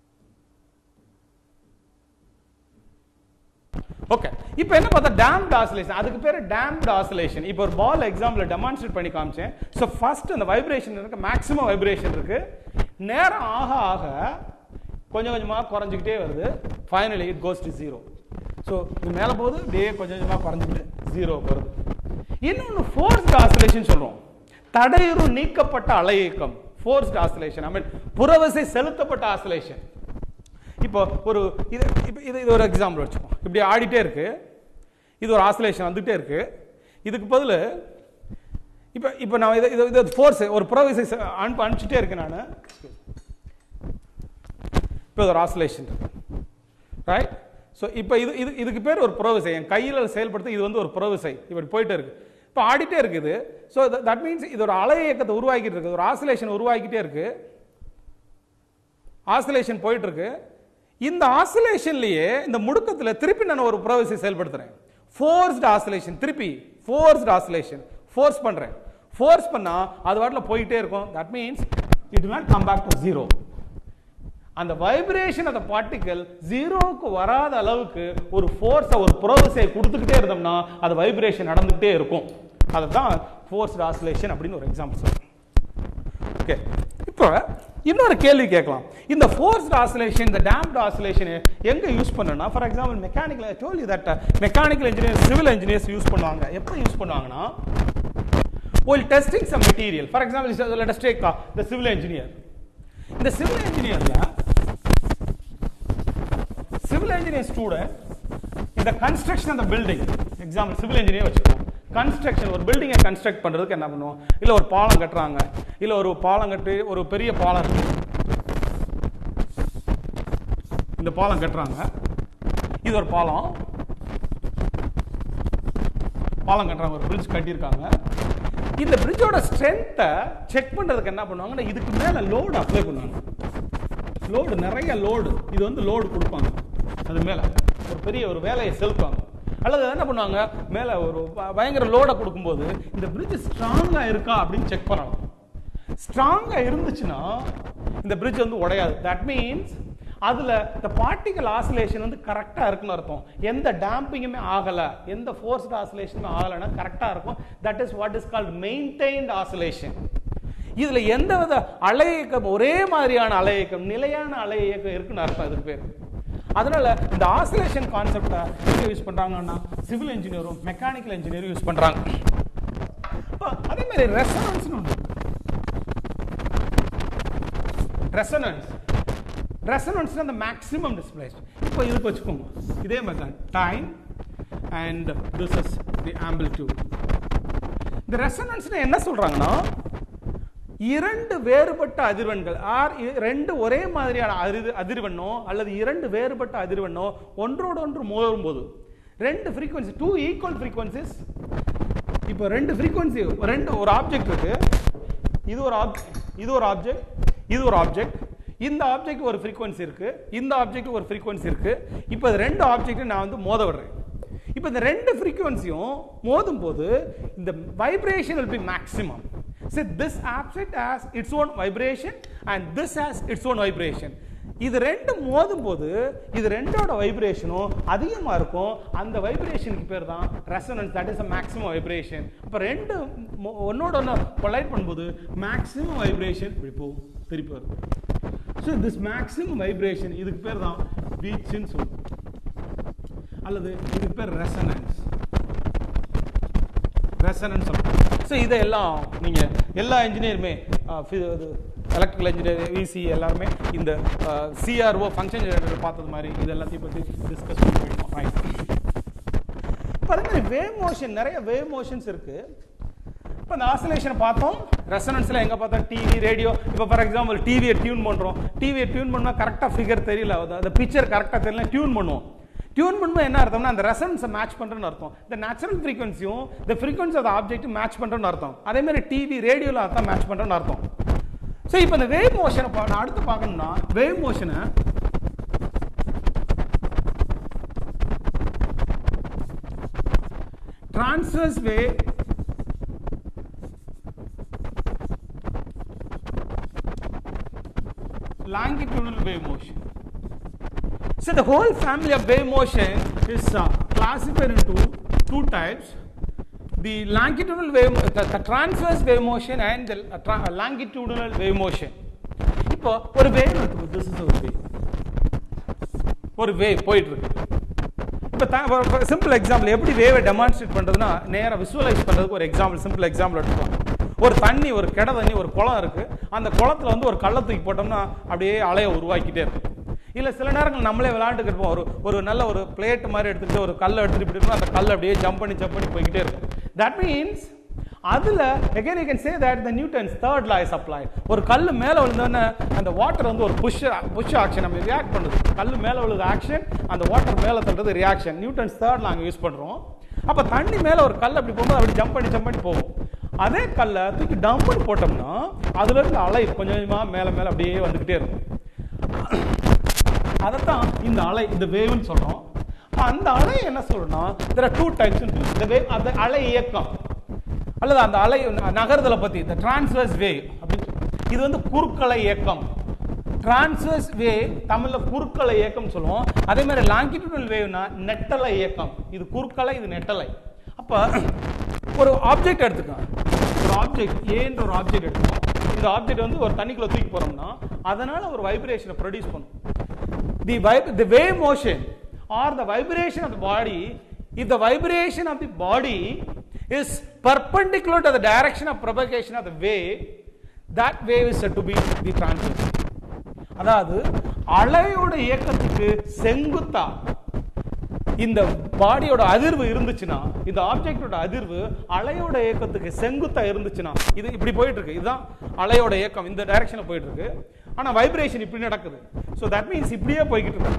ஓகே, இப்போ என்ன பார்த்தா டேம்ப்ட் ஆசிலேஷன், அதுக்கு பேரு டேம்ப்ட் ஆசிலேஷன். இப்போ ஒரு பால் எக்ஸாம்பிள் டெமான்ஸ்ட்ரேட் பண்ணி காமிச்சேன். ஸோ ஃபர்ஸ்ட் அந்த வைப்ரேஷன் இருக்கு, மேக்ஸிமம் வைப்ரேஷன் இருக்கு, நேரம் ஆக ஆக கொஞ்சம் கொஞ்சமாக குறைஞ்சிக்கிட்டே வருது. Finally it goes to 0. So இது மேலே போகுது, அப்படியே கொஞ்சம் கொஞ்சமாக குறைஞ்சிக்கிட்டு 0 வருது. இன்னொன்று ஃபோர்ஸ்ட் ஆசிலேஷன் சொல்றோம், தடையுறு நீக்கப்பட்ட அலை இயக்கம். forced oscillation. I mean புறவிசை செலுத்தப்பட்ட oscillation. இப்போ ஒரு இது ஒரு எக்ஸாம்பிள் வச்சுப்போம். இப்படி ஆடிட்டே இருக்கு, இது ஒரு ஆசிலேஷன் வந்துட்டே இருக்கு. இதுக்கு பதில் இப்போ நான் இது ஃபோர்ஸ் ஒரு புறவிசை அனுப்பிச்சிட்டே இருக்கேன் நான். இப்போ ஒரு ஆசிலேஷன் இருக்கு, ரைட்? ஸோ இப்போ இதுக்கு பேர் ஒரு புறவிசை. என் கையில் செயல்படுத்த இது வந்து ஒரு புறவிசை இப்படி போயிட்டே இருக்கு. இப்போ ஆடிட்டே இருக்குது. ஸோ தட் மீன்ஸ் இது ஒரு அலை இயக்கத்தை உருவாக்கிட்டு இருக்கு, ஒரு ஆசிலேஷன் உருவாக்கிட்டே இருக்கு, ஆசிலேஷன் போயிட்டு இருக்கு. இந்த ஆசிலேஷன்லயே இந்த முடுக்கத்தில் திருப்பி நான் ஒரு புறவிசை செயல்படுத்துறேன், ஃபோர்ஸ்ட் ஆசிலேஷன். திருப்பி ஃபோர்ஸ்ட் ஆசிலேஷன், ஃபோர்ஸ் பண்றேன். ஃபோர்ஸ் பண்ணா அது வாட்டில் போயிட்டே இருக்கும். That means it will not come back to zero. அந்த வைப்ரேஷன் ஆஃப் தி பார்ட்டிகல் ஜீரோவுக்கு வராத அளவுக்கு ஒரு ஃபோர்ஸை ஒரு புறவிசையை கொடுத்துக்கிட்டே இருந்தோம்னா அது வைப்ரேஷன் நடந்துகிட்டே இருக்கும். அதுதான் ஃபோர்ஸ்ட் ஆசிலேஷன் அப்படின்னு ஒரு எக்ஸாம்பிள் சொல்றேன். ஓகே, இப்போ இன்னொரு கேள்வி கேட்கலாம். இந்த ஃபோர்ஸ்ட் ஆசிலேஷன், இந்த டேம்ப்ட் ஆசிலேஷன் எங்க யூஸ் பண்ணனா? For example mechanical, I told you that mechanical engineers, civil engineers use பண்ணுவாங்க. எப்போ யூஸ் பண்ணுவாங்கன்னா, while testing some material. For example, let us take the civil engineer. இந்த civil engineerல civil engineer student in the construction of the building, example civil engineer வச்சுக்கோம், construction ஒரு பில்டிங்கை construct பண்றதுக்கு என்ன பண்ணுவோம்? இல்ல ஒரு பாலம் கட்டுறாங்க, இல்ல ஒரு பாலம் கட்டி ஒரு பெரிய பாலம் இருக்கு, இந்த பாலம் கட்டுறாங்க, இது ஒரு பாலம் கட்டுறாங்க, ஒரு பிரிட்ஜ் கட்டியிருக்காங்க. இந்த பிரிட்ஜோட ஸ்ட்ரென்த்தை செக் பண்றதுக்கு என்ன பண்ணுவாங்கன்னா, இதுக்கு மேல லோடு அப்ளை பண்ணுவாங்க. லோடு, நிறைய லோடு, இது வந்து லோடு கொடுப்பாங்க, அது மேல ஒரு பெரிய ஒரு வேலையை செலுத்துவாங்க. அல்லது என்ன பண்ணுவாங்க, மேல ஒரு பயங்கர லோடை கொடுக்கும்போது இந்த பிரிட்ஜ் ஸ்ட்ராங்கா இருக்கா அப்படின்னு செக் பண்ணணும். ஸ்ட்ராங்கா இருந்துச்சுன்னா இந்த பிரிட்ஜ் வந்து உடையாது. தட் மீன்ஸ் அதுல இந்த பார்ட்டிகல் ஆசிலேஷன் வந்து கரெக்டா இருக்குன்னு அர்த்தம். எந்த டேம்பிங்குமே ஆகல, எந்த ஃபோர்ஸ்ட் ஆசிலேஷனுமே ஆகலைன்னா கரெக்டா இருக்கும். That is what is called maintained oscillation. இதுல எந்த வித அலை இயக்கம், ஒரே மாதிரியான அலை இயக்கம், நிலையான அலை இயக்கம் இருக்குன்னு அர்த்தம் இதுக்கு பேர். அதனால இந்த ஆசிலேஷன் கான்செப்டை எங்க யூஸ் பண்றாங்கன்னா, சிவில் இன்ஜினியரும் மெக்கானிக்கல் இன்ஜினியரும் யூஸ் பண்றாங்க. அதே மாதிரி ரெசனன்ஸ் ஒன்று, ரெசனன்ஸ் அந்த மேக்ஸிமம் டிஸ்பிளேஸ்மென்ட். இப்போ இதுக்கு வச்சுக்கோங்க, இதே மாதிரி தான் time and this is the amplitude. இந்த ரெசனன்ஸ்னா என்ன சொல்றாங்கன்னா, இரண்டு வேறுபட்ட அதிர்வெண்கள் ஆர் ரெண்டு ஒரே மாதிரியான அதிர்வெண்ணோ அல்லது இரண்டு வேறுபட்ட அதிர்வெண்ணோ ஒன்றோடு ஒன்று மோதும் போது ரெண்டு ஃப்ரீக்வன்சி, டூ ஈக்குவல் ஃப்ரீக்வன்சிஸ். இப்போ ரெண்டு ஃப்ரீக்வன்சி, ஒரு ஆப்ஜெக்ட் இருக்கு, இது ஒரு ஆப்ஜெக்ட், இது ஒரு ஆப்ஜெக்ட். இந்த ஆப்ஜெக்ட் ஒரு ஃப்ரீக்வன்சி இருக்கு, இந்த ஆப்ஜெக்ட் ஒரு ஃப்ரீக்வன்சி இருக்கு. இப்போ இந்த ரெண்டு ஆப்ஜெக்ட் நான் வந்து மோத விடுறேன். இப்போ இந்த ரெண்டு ஃப்ரீக்வன்சியும் மோதும் போது இந்த vibration will be maximum. So this object has its own vibration and this has its own vibration. இது ரெண்டு மோதும் போது இது ரெண்டோட வைப்ரேஷனும் அதிகமா இருக்கும். அந்த வைப்ரேஷனுக்கு பேர் தான் resonance. That is a maximum vibration. அப்ப ரெண்டு ஒன்னோட ஒன்னு கொலைட் பண்ணும்போது மேக்ஸிமம் வைப்ரேஷன் திருப்பி வரும். So this maximum vibration, இதுக்கு பேர் தான் பீச்னு சொல்லுவோம், அல்லது இதுக்கு பேர் ரெசனன்ஸ். ஸோ இதெல்லாம் நீங்கள் எல்லா இன்ஜினியருமே, எலக்ட்ரிக்கல் இன்ஜினியர், விசி எல்லாருமே இந்த சிஆர்ஓ ஃபங்க்ஷன் ஜெனரேட்டர் பார்த்தது மாதிரி இது எல்லாத்தையும் பற்றி டிஸ்கஸ் பண்ணிருக்கோம். இப்போ அதே மாதிரி வேவ் மோஷன், நிறைய வேவ் மோஷன்ஸ் இருக்கு. இப்போ இந்த ஆசிலேஷனை பார்த்தோம், ரெசனன்ஸில் எங்கே பார்த்தோம், டிவி, ரேடியோ. இப்போ ஃபார் எக்ஸாம்பிள் டிவியை டியூன் பண்ணுறோம், டிவியை டியூன் பண்ணால் கரெக்டாக ஃபிகர் தெரியல, அந்த பிக்சர் கரெக்டாக தெரியல, டியூன் பண்ணுவோம். டியூன் பண்ணும்போது என்ன அர்த்தம்னா, அந்த ரெசனன்ஸை மேட்ச் பண்றேன்னு அர்த்தம். இந்த நேச்சுரல் ஃப்ரீக்வன்சியும் இந்த ஃப்ரீக்வன்சி ஆஃப் ஆப்ஜெக்ட் மேட்ச் பண்றேன்னு அர்த்தம். அதே மாதிரி டிவி, ரேடியோல அர்த்தம் மேட்ச் பண்றேன்னு அர்த்தம். ஸோ இப்போ இந்த வேவ் மோஷனை நான் அடுத்து பார்க்கணும்னா, வேவ் மோஷனை transverse wave, longitudinal wave motion. So the whole family of wave motion is classified into two types: the longitudinal wave, the transverse wave motion and the longitudinal wave motion. இப்போ ஒரு wave இருக்கு, this is ஒரு wave போயிட்டு இருக்கு. இப்போ simple example எப்படி வேவை demonstrate பண்றதுன்னா, நேரா விசுவலைஸ் பண்றதுக்கு ஒரு எக்ஸாம்பிள், சிம்பிள் எக்ஸாம்பிள் எடுத்துக்கலாம். ஒரு தண்ணி, ஒரு கிட தண்ணி, ஒரு குளம் இருக்கு, அந்த குளத்துல வந்து ஒரு கல்லை தூக்கி போட்டோம்னா அப்படியே அலையை உருவாக்கிட்டே இருக்கும். இல்ல சில நேரங்கள் நம்மளே விளையாண்டுட்டு இருப்போம், ஒரு நல்ல ஒரு பிளேட் மாதிரி எடுத்துட்டு ஒரு கல்லை எடுத்துட்டு போயிட்டோம்னா அந்த கல் அப்படியே ஜம்ப் பண்ணி போய்கிட்டே இருக்கும். தட் மீன்ஸ் அதுல again you can say that the Newton's third law is applied. ஒரு கல் மேல விழுந்தோடனே அந்த வாட்டர் வந்து ஒரு புஷ் ஆக்ஷன் நம்ம ரியாக்ட் பண்ணுது. கல் மேல விழுது ஆக்ஷன், அந்த வாட்டர் மேல தள்ளுறது reaction. Newton's third law use பண்றோம். அப்ப தண்ணி மேல ஒரு கல் அப்படி போகும்போது அப்படி ஜம்ப் பண்ணி போகும். அதே கல்லை தூக்கி டம்ப்னு போட்டோம்னா அதுல இருந்து அலை கொஞ்சம் கொஞ்சமா மேல அப்படியே வந்துகிட்டே இருக்கும். அதைத்தான் இந்த அலை, இந்த வேவ்னு சொல்றோம். அந்த அலை என்ன சொல்றோம்னா there are two types in the wave. அந்த அலை இயக்கம் அல்லது அந்த அலை நகர்தலை பத்தி the transverse wave அப்படின்னு. இது வந்து குறுக்கலை இயக்கம். டிரான்ஸ்வர்ஸ் வேவ் தமிழ்ல குறுக்கலை இயக்கம் சொல்லுவோம். அதே மாதிரி லாங்கிடியூடல் வேவ்னா நெட்டலை இயக்கம். இது குறுக்கலை, இது நெட்டலை. அப்ப ஒரு ஆப்ஜெக்ட் எடுத்துக்கோங்க, ஒரு ஆப்ஜெக்ட் ஏன்ற ஒரு ஆப்ஜெக்ட் எடுத்துக்கோம். இந்த ஆப்ஜெக்ட் வந்து ஒரு தண்ணிக்குள்ள தூக்கி போறோம்னா அதனால ஒரு வைப்ரேஷனை ப்ரொடியூஸ் பண்ணும். The wave motion or the vibration of the body, if the vibration of the body is perpendicular to the direction of propagation of the wave, that wave is said to be the transverse. அதாவது அலையோட இயக்கத்துக்கு செங்குத்தா இந்த பாடியோட அதிர்வு இருந்துச்சுன்னா, இந்த ஆப்ஜெக்டோட அதிர்வு அலையோட இயக்கத்துக்கு செங்குத்தா இருந்துச்சுன்னா, இது இப்படி போயிட்டு இருக்கு, இதுதான் அலையோட இயக்கம், இந்த டைரக்ஷன்ல போயிட்டு இருக்கு. ஆனா வைப்ரேஷன் இப்படி நடக்குது. So that means இப்படியே போய்கிட்டு இருக்கு.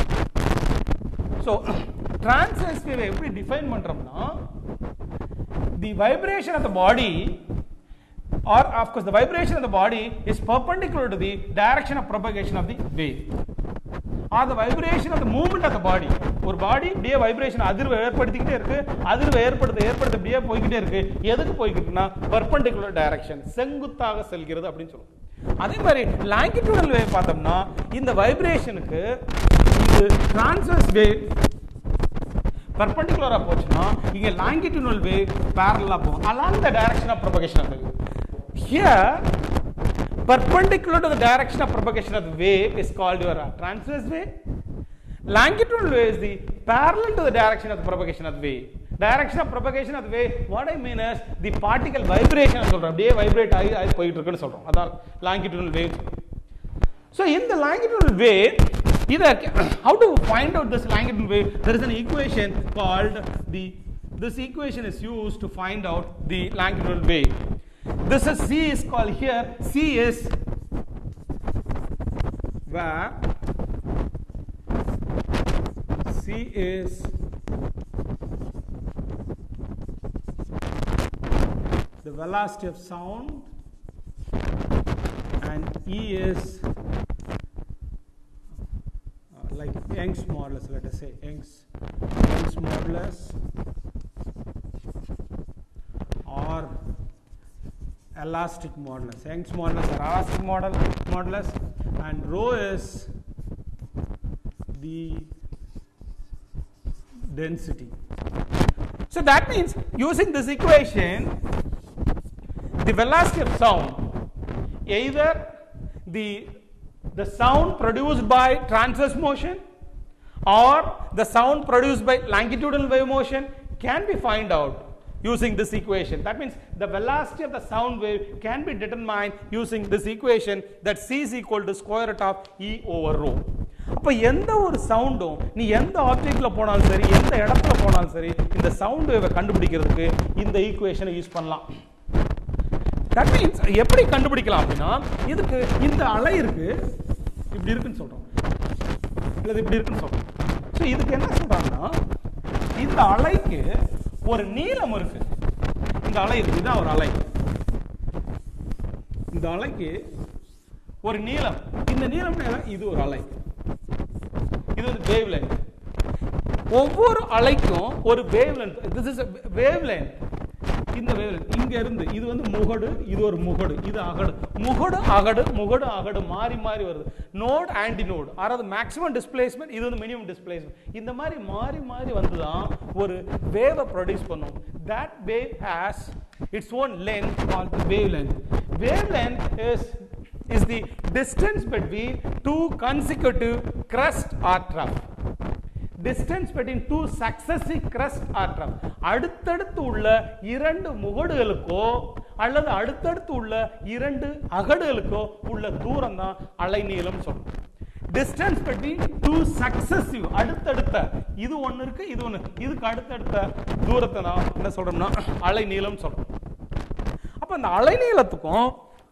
So transverse wave எப்படி டிஃபைன் பண்றோம்னா, the vibration of the body, or of course the vibration of the body is perpendicular to the direction of propagation of the wave, or the vibration of the movement of the body. ஒரு பாடி அப்படியே vibration அதிர்வு ஏற்படுத்திக்கிட்டே இருக்கு, அதிர்வு ஏற்படுத்த அப்படியே போய்கிட்டே இருக்கு. எதுக்கு போய்கிட்டுனா perpendicular direction, செங்குத்தாக செல்கிறது அப்படின்னு சொல்லுவோம். அதே மாதிரி லாங்கிடியூடல் வேவ் பார்த்தோம்னா இந்த வைப்ரேஷனுக்கு இது டிரான்ஸ்வர்ஸ் வேவ் perpendicular போச்சுன்னா இங்க longitudinal wave parallel போகும் along the direction of propagation of the wave. Here perpendicular to the direction of propagation of the wave is called your transverse wave. Longitudinal wave is the parallel to the direction of the propagation of the wave. Direction of propagation of the wave, what I mean is the particle vibration சொல்றோம், அப்படியே vibrate ஆகி போயிட்டு இருக்குன்னு சொல்றோம். அதான் longitudinal wave. So in the longitudinal wave, how to find out this longitudinal wave? There is an equation called this equation is used to find out the longitudinal wave. This is C is called here, C is where C is the velocity of sound and E is like Young's modulus, let us say Young's modulus or elastic modulus. Young's modulus or elastic modulus, and rho is the density. So that means using this equation, the velocity of sound, either the sound produced by transverse motion or the sound produced by longitudinal wave motion can be found out using this equation. That means the velocity of the sound wave can be determined using this equation, that C is equal to square root of E over rho. அப்ப எந்த ஒரு சவுண்டும் நீ எந்த ஆப்ஜெக்ட்ல போனாலும் சரி, எந்த இடத்துல போனாலும் சரி, இந்த சவுண்ட் வேவை கண்டுபிடிக்கிறதுக்கு இந்த ஈக்குவேஷனை யூஸ் பண்ணலாம். That means எப்படி கண்டுபிடிக்கலாம் அப்படின்னா, இதுக்கு இந்த அலை இருக்கு, இப்படி இருக்குன்னு சொல்றோம், இல்ல இப்படி இருக்குன்னு சொல்றோம். சோ இதுக்கு என்ன சொல்றாங்கன்னா, இந்த அலைக்கு ஒரு நீளம் இருக்கு, இந்த அலை இருக்கு, இதுதான் ஒரு அலை, இந்த அலைக்கு ஒரு நீளம், இந்த நீளம் இது ஒரு அலை, இது ஒரு வேவ் லென்த். ஒவ்வொரு அலைக்கும் ஒரு wave length, this is wave length. இந்த வேவ் லென்த் இங்க இருந்து இது வந்து முகடு, இது ஒரு முகடு, இது அகடு, முகடு அகடு, முகடு அகடு மாறி மாறி வருது. நோட் ஆன்டி நோட், அதாவது மேக்ஸிமம் டிஸ்பிளேஸ்மென்ட், இது வந்து மினிமம் டிஸ்பிளேஸ்மென்ட். இந்த மாதிரி மாறி மாறி வந்துதான் ஒரு வேவை ப்ரொடியூஸ் பண்ணும். That wave has its own length called the wavelength. Wavelength is the distance between two consecutive crest or trough. Distance between two successive crest or trough. அடுத்தடுத்து உள்ள இரண்டு முகடுகளுக்கோ அல்லது அடுத்தடுத்து உள்ள இரண்டு அகடுகளுக்கோ உள்ள தூரம் தான் அலைநீளம் சொல்றோம். டிஸ்டன்ஸ் between two successive அடுத்தடுத்த இது ஒன்னு இருக்கு இது ஒன்னு இதுக்கு அடுத்தடுத்த தூரத்தை நான் என்ன சொல்றோம்னா அலைநீளம் சொல்றோம். அப்ப இந்த அலைநீளத்துக்கும்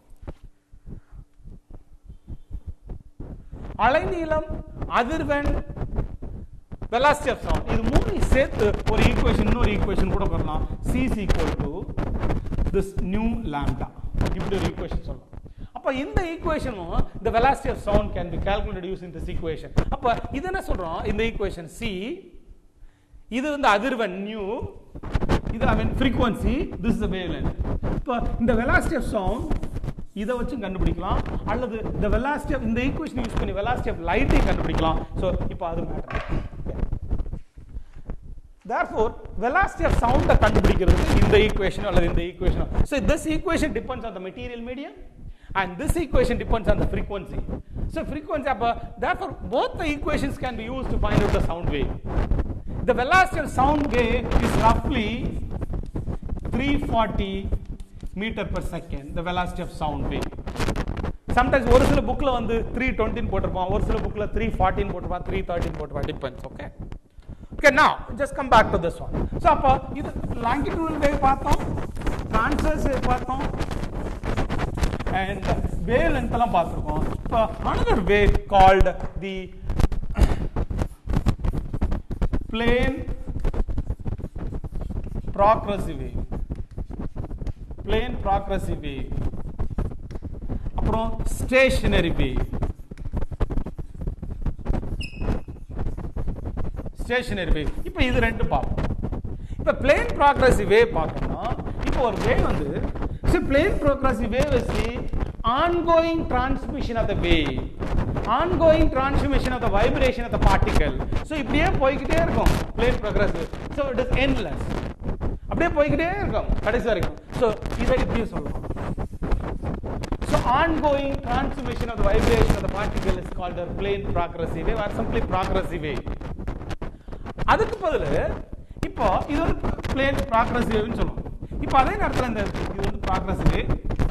அலைநீளம் அதிர்வெண் velocity of sound இது மூணு சேர்த்து ஒரு ஈக்குவேஷன் இன்னொரு ஈக்குவேஷன் கூட பண்ணலாம். c is equal to this nu lambda இப்படி ஒரு ஈக்குவேஷன் சொல்லலாம். அப்ப இந்த ஈக்குவேஷனும் the velocity of sound can be calculated using this equation. அப்ப இது என்ன சொல்றோம் இந்த ஈக்குவேஷன் c இது வந்து அதிர்வெண் nu இது I mean frequency this is the wavelength. இப்ப இந்த velocity of sound இத வச்சு கண்டுபிடிக்கலாம் அல்லது the velocity of இந்த ஈக்குவேஷன் யூஸ் பண்ணி velocity of light கண்டுபிடிக்கலாம். சோ இப்போ அது matter. Therefore velocity of sound கண்டுபிடிக்கிறது இந்த ஈக்குவேஷன் அல்லது இந்த equation. So this equation depends on the material medium and this equation depends on the frequency. So frequency therefore both the equations can be used to find out the sound wave. The velocity of sound wave is roughly 340 meter per second, the velocity of sound wave. Sometimes ஒரு சில bookல வந்து 320 போட்டுருப்பான், ஒரு சில bookல 314 போட்டுருப்பான், 313 போட்டுருப்பான், depends. Okay. Okay, now just come back to this one. So அப்ப இது longitudinal wave பார்த்தோம், transverse wave பார்த்தோம், and wavelength எல்லாம் பார்த்திருக்கோம். இப்போ another wave called the plane progressive wave. Plane progressive wave. அப்புறம் stationary wave. Stationary wave. இப்போ இது ரெண்டு பார்ப்போம். இப்போ plane progressive wave பார்த்தோம்னா இப்போ ஒரு wave வந்து so plane progressive wave is the ongoing transmission of the wave, ongoing transmission of the vibration of the particle. So இப்படியே போய்க்கிட்டே இருக்கும் plane progressive. So it is endless. அப்படியே போய்க்கிட்டே இருக்கும் கடைசி வரைக்கும். So இதை இப்படியே சொல்லலாம். So ongoing transmission of the vibration of the particle is called a plane progressive wave or simply progressive wave. அதுக்கு பதிலா இப்போ இது வந்து plane progressive wave னு சொல்லுவோம். இப்போ அதே நேரத்துல இந்த இது வந்து progressive wave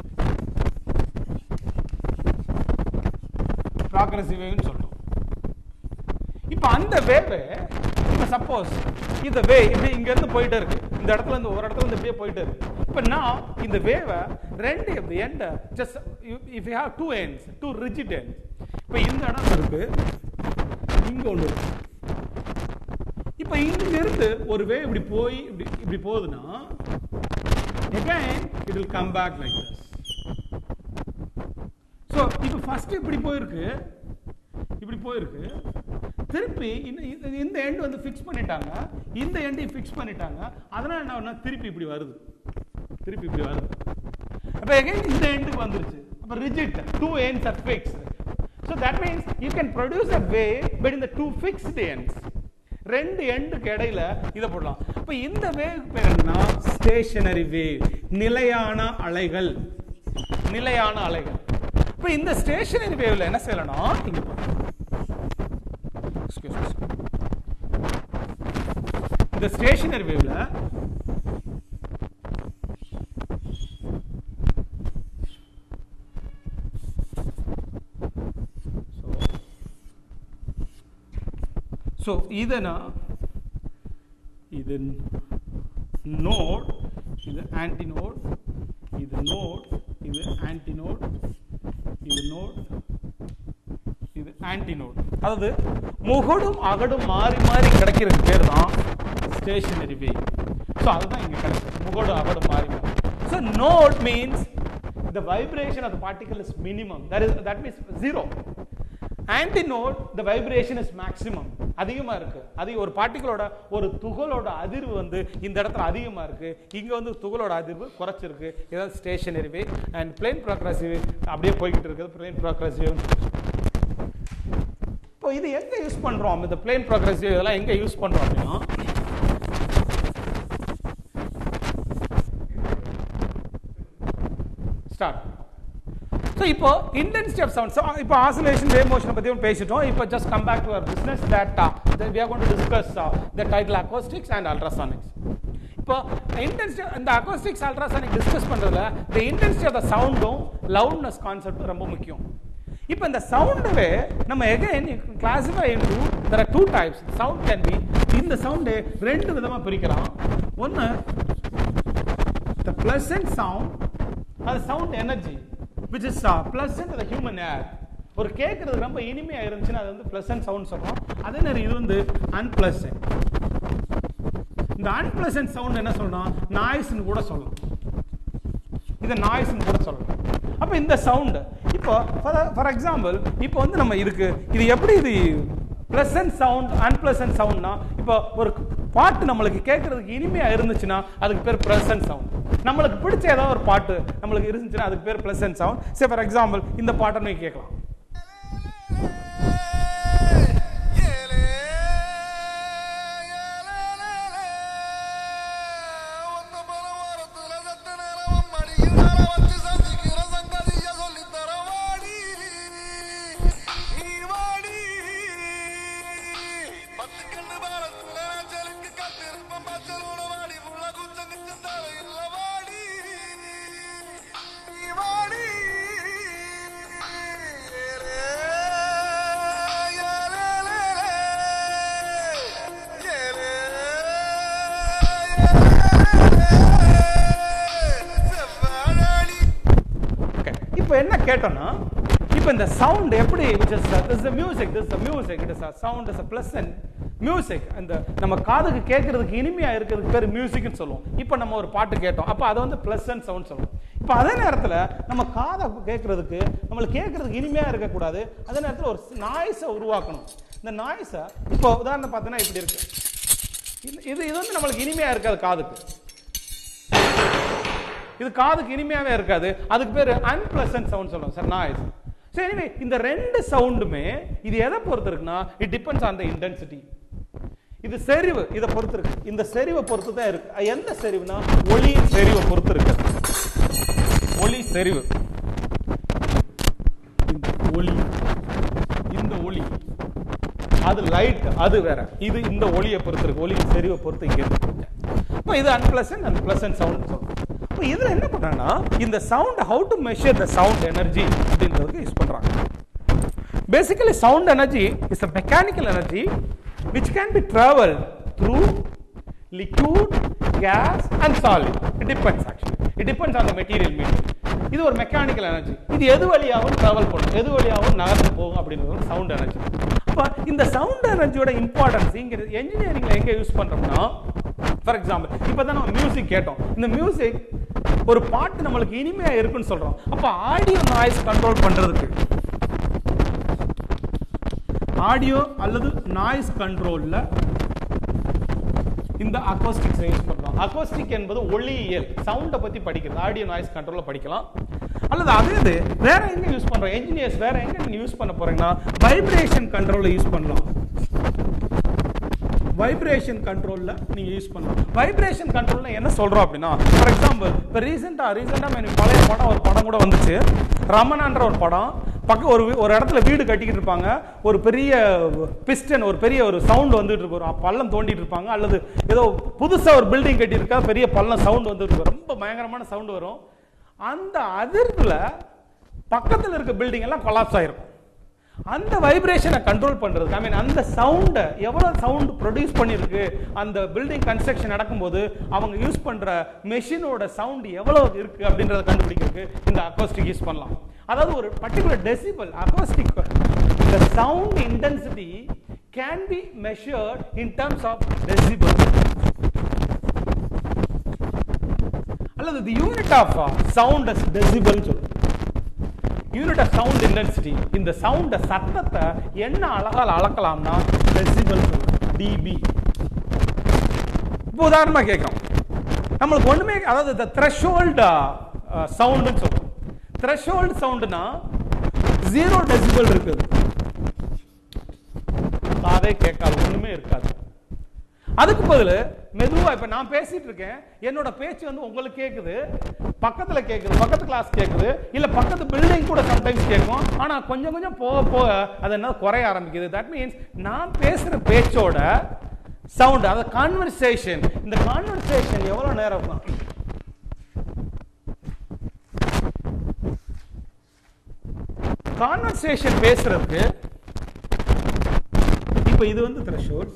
னு சொல்றோம். இப்போ அந்த வேவ் இப்போ சப்போஸ் இந்த வேவ் இப்படி இங்க இருந்து போயிட்டே இருக்கு, இந்த இடத்துல இருந்து ஒரு இடத்துல இருந்து இப்படியே போயிட்டே இருக்கு. இப்போ நான் இந்த வேவை ரெண்டு end just if you have two ends, two rigid ends. இப்போ இந்த இடம் இருக்கு, இங்க ஒன்று இருக்கு. இப்போ இங்க இருந்து ஒரு வேவ் இப்படி போய் இப்படி போகுதுன்னா again it will come back like this. So இப்போ ஃபர்ஸ்ட் இப்படி போயிருக்கு, திருப்பி இந்த எண்ட் வந்து ஃபிக்ஸ் பண்ணிட்டாங்க, இந்த எண்டையும் ஃபிக்ஸ் பண்ணிட்டாங்க. அதனால என்ன திருப்பி இப்படி வருது. அப்ப again இந்த எண்டுக்கு வந்துருச்சு. அப்ப rigid, two ends are fixed. So that means you can produce a wave between the two fixed ends. ரெண்டு எண்டுக்கு இடையில இதை போடலாம். அப்ப இந்த வேவ் பேர் என்ன? ஸ்டேஷனரி வேவ், நிலையான அலைகள். இப்ப இந்த ஸ்டேஷனரி வேவ்ல என்ன செய்யலாம்? இங்க இந்த ஸ்டேஷனரி வேவ்ல so இதனா இது நோட், இது ஆன்டினோட், இது நோட், இது ஆன்டினோட், இது நோட், இது ஆன்டினோட். அதாவது முகடும் அகடும் மாறி மாறி கிடைக்கிறது பேர் தான் ஸ்டேஷனரி வேவ். ஸோ அதுதான் இங்கே கிடைக்கும், முகடும் அகடும் மாறி மாறி. So node means the vibration of the particle is minimum, that means zero. Antinode, the vibration is maximum, அதிகமா இருக்கு. அது ஒரு பார்ட்டிகளோட ஒரு துகளோட அதிர்வு வந்து இந்த இடத்துல அதிகமா இருக்கு, இங்க வந்து துகளோட அதிர்வு குறைச்சிருக்கு. இதான் stationary wave. And plane progressive அப்படியே போய்கிட்டு இருக்குது பிளேன் ப்ரோக்ரசிவ். இப்போ இது எங்க யூஸ் பண்றோம்? இந்த பிளேன் ப்ரோக்ரசிவ் இதெல்லாம் எங்க யூஸ் பண்றோம் அப்படின்னா ஸ்டார்ட். So இப்போ intensity of sound, so இப்போ oscillation, wave motion பத்தி பேசிட்டோம். இப்போ just come back to our business that we are going to discuss the tidal acoustics and ultrasonics. இப்போ இன்டென்சிட்டி இந்த அக்கோஸ்டிக்ஸ் அல்ட்ராசானிக் டிஸ்கஸ் பண்றதுல the intensity of the soundம் loudness concept ரொம்ப முக்கியம். இப்போ இந்த சவுண்டவே நம்ம again classify into there are two types. Sound can be இந்த சவுண்ட் ரெண்டு விதமா பிரிக்கலாம். ஒன்னு the pleasant sound, அது sound energy which is pleasant to the human ear. ஒரு கேட்கறது ரொம்ப இனிமையா இருந்துச்சுன்னா அது வந்து pleasant sound சொல்றோம். அதே நேரம் இது வந்து unpleasant. இந்த unpleasant sound என்ன சொல்லணும், நாய்ஸ் கூட சொல்லலாம். இது நாய்ஸ் கூட சொல்லலாம். அப்ப இந்த சவுண்ட் இப்போ ஃபார் எக்ஸாம்பிள் இப்போ வந்து நம்ம இதுக்கு இது எப்படி இது pleasant sound unpleasant soundனா இப்போ ஒரு பாட்டு நம்மளுக்கு கேட்கறதுக்கு இனிமையா இருந்துச்சுன்னா அதுக்கு பேர் pleasant sound. நம்மளுக்கு பிடிச்ச ஏதாவது ஒரு பாட்டு நம்மளுக்கு இருந்துச்சுன்னா அதுக்கு பேர் pleasant sound. Say for example இந்த பாட்டை நீங்க கேட்கலாம். என்ன கேட்டோம்னா இப்போ இந்த சவுண்ட் எப்படி this is the music it is a sound is a pleasant music அந்த நம்ம காதுக்கு கேட்கிறதுக்கு இனிமையா இருக்கிறதுக்கு பேர் மியூசிக்னு சொல்லுவோம். இப்போ நம்ம ஒரு பாட்டு கேட்டோம் அப்ப அது வந்து pleasant sound சொல்லுவோம். இப்போ அதே நேரத்துல நம்ம காதை கேட்கிறதுக்கு நம்மளுக்கு கேட்கிறதுக்கு இனிமையா இருக்க கூடாது, அதே நேரத்துல ஒரு நாய்ஸை உருவாக்கணும். இந்த நாய்ஸை இப்போ உதாரணம் பார்த்தீங்கன்னா இப்படி இருக்கு, இது வந்து நம்மளுக்கு இனிமையா இருக்காது காதுக்கு, இது காதுக்கு இனிமையாவே இருக்காது, அதுக்கு பேரு அன்பிளசன்ட் சவுண்ட் சொல்லுவோம் சார், நாய்ஸ். சோ எனிவே இந்த ரெண்டு சவுண்டுமே இது எதை பொறுத்து இருக்குன்னா it depends on the intensity. இது செறிவு இதை பொறுத்து இருக்கு, இந்த செறிவை பொறுத்து தான் இருக்கு. எந்த செறிவுனா ஒளி செறிவை பொறுத்து இருக்கு. ஒளி செறிவு, ஒளி இந்த ஒளி அது லைட் அது வேற, இது இந்த ஒளியை பொறுத்து இருக்கு, ஒளி செறிவை பொறுத்து இங்க இருக்கு. இப்போ இது அன்பிளசன்ட் அண்ட் பிளசன்ட் சவுண்ட் சொல்றோம். இப்போ இதுல என்ன பண்றாங்கன்னா இந்த sound how to measure the sound energy அப்படின்றதுக்கு யூஸ் பண்றாங்க. Basically sound energy is a mechanical energy which can be traveled through liquid, gas and solid. It depends actually. It depends on the material medium. இது ஒரு mechanical energy, இது எது வழியாகவும் travel பண்ணும், எது வழியாகவும் நகர்ந்து போகும் அப்படின்றது சவுண்ட் எனர்ஜி. அப்ப இந்த சவுண்ட் எனர்ஜியோட இம்பார்ட்டன்ஸ் இங்க என்ஜினியரிங்ல எங்க யூஸ் பண்றோம்னா ஃபார் எக்ஸாம்பிள் இப்பதான் நம்ம மியூசிக் கேட்டோம், இந்த மியூசிக் ஒரு பாட்டு நம்மளுக்கு இனிமையா இருக்குன்னு சொல்றோம். அப்ப ஆடியோ நாய்ஸ் கண்ட்ரோல் பண்றதுக்கு ஆடியோ அல்லது நாய்ஸ் கண்ட்ரோல்ல இந்த அக்கோஸ்டிக்ஸ் யூஸ் பண்றோம். அக்கோஸ்டிக் என்பது ஒளியியல், சவுண்ட பத்தி படிக்கிறது, ஆடியோ நாய்ஸ் கண்ட்ரோல்ல படிக்கலாம். அல்லது அதே வேற எங்க யூஸ் பண்றோம், என்ஜினியர்ஸ் வேற எங்க நீங்க யூஸ் பண்ண போறீங்கன்னா வைப்ரேஷன் கண்ட்ரோல்ல யூஸ் பண்ணலாம். வைப்ரேஷன் கண்ட்ரோல்ல நீங்க யூஸ் பண்ணலாம். வைப்ரேஷன் கண்ட்ரோல்ல என்ன சொல்றோம் அப்படின்னா ஃபார் எக்ஸாம்பிள் இப்போ ரீசெண்டா பழைய படம் ஒரு படம் கூட வந்துச்சு, ரமணான்ற ஒரு படம். பக்கம் ஒரு இடத்துல வீடு கட்டிக்கிட்டு இருப்பாங்க, ஒரு பெரிய பிஸ்டன் ஒரு பெரிய ஒரு சவுண்ட் வந்துட்டு இருக்கு, ஒரு பள்ளம் தோண்டிட்டு இருப்பாங்க, அல்லது ஏதோ புதுசா ஒரு பில்டிங் கட்டி இருக்கா, பெரிய பள்ளம் சவுண்ட் வந்துட்டு இருக்கு, ரொம்ப பயங்கரமான சவுண்ட் வரும். அந்த அதிர்வுல பக்கத்தில் இருக்க பில்டிங் எல்லாம் கொலாப்ஸ் ஆயிருக்கும். அந்த வைப்ரேஷனை கண்ட்ரோல் பண்றதுக்கு, ஐ மீன் அந்த சவுண்ட் எவ்வளவு சவுண்ட் ப்ரொடியூஸ் பண்ணிருக்கு அந்த பில்டிங் கன்ஸ்ட்ரக்ஷன் நடக்கும்போது அவங்க யூஸ் பண்ற மெஷினோட சவுண்ட் எவ்வளவு இருக்கு அப்படின்றத கண்டுபிடிக்கிறதுக்கு இந்த அக்கோஸ்டிக் யூஸ் பண்ணலாம். அதாவது ஒரு particular decibel acoustic the sound intensity can be measured in terms of decibels. அல்லது the unit of sound is decibel சொல்லுவோம். யூனிட் ஆஃப் சவுண்ட் இன்டென்சிட்டி, இந்த சவுண்ட் சத்தத்தை என்ன அழகால் அளக்கலாம்னா டெசிபல் டிபி. இப்போ உதாரணமா கேட்கும் நம்மளுக்கு ஒண்ணுமே, அதாவது இந்த த்ரெஷோல்ட் சவுண்ட்னு சொல்றோம். த்ரெஷோல்ட் சவுண்ட்னா 0 டெசிபல் இருக்குது, காதே கேட்காது, ஒண்ணுமே இருக்காது. அதுக்கு பதில் மெதுவா இப்ப நான் பேசிட்டு இருக்கேன், என்னோட பேச்சு வந்து உங்களுக்கு கேக்குது, பக்கத்துல கேக்குது, பக்கத்து கிளாஸ் கேக்குது, இல்ல பக்கத்து பில்டிங் கூட சம்டைம்ஸ் கேட்கும். ஆனா கொஞ்சம் கொஞ்சம் போக போக அது என்ன குறைய ஆரம்பிக்குது. தட் மீன்ஸ் நான் பேசுற பேச்சோட சவுண்ட், அது கான்வர்சேஷன். இந்த கான்வர்சேஷன் எவ்வளவு நேரம் இருக்கும்? கான்வர்சேஷன் பேசுறதுக்கு இப்ப இது வந்து த்ரெஷோல்ட்.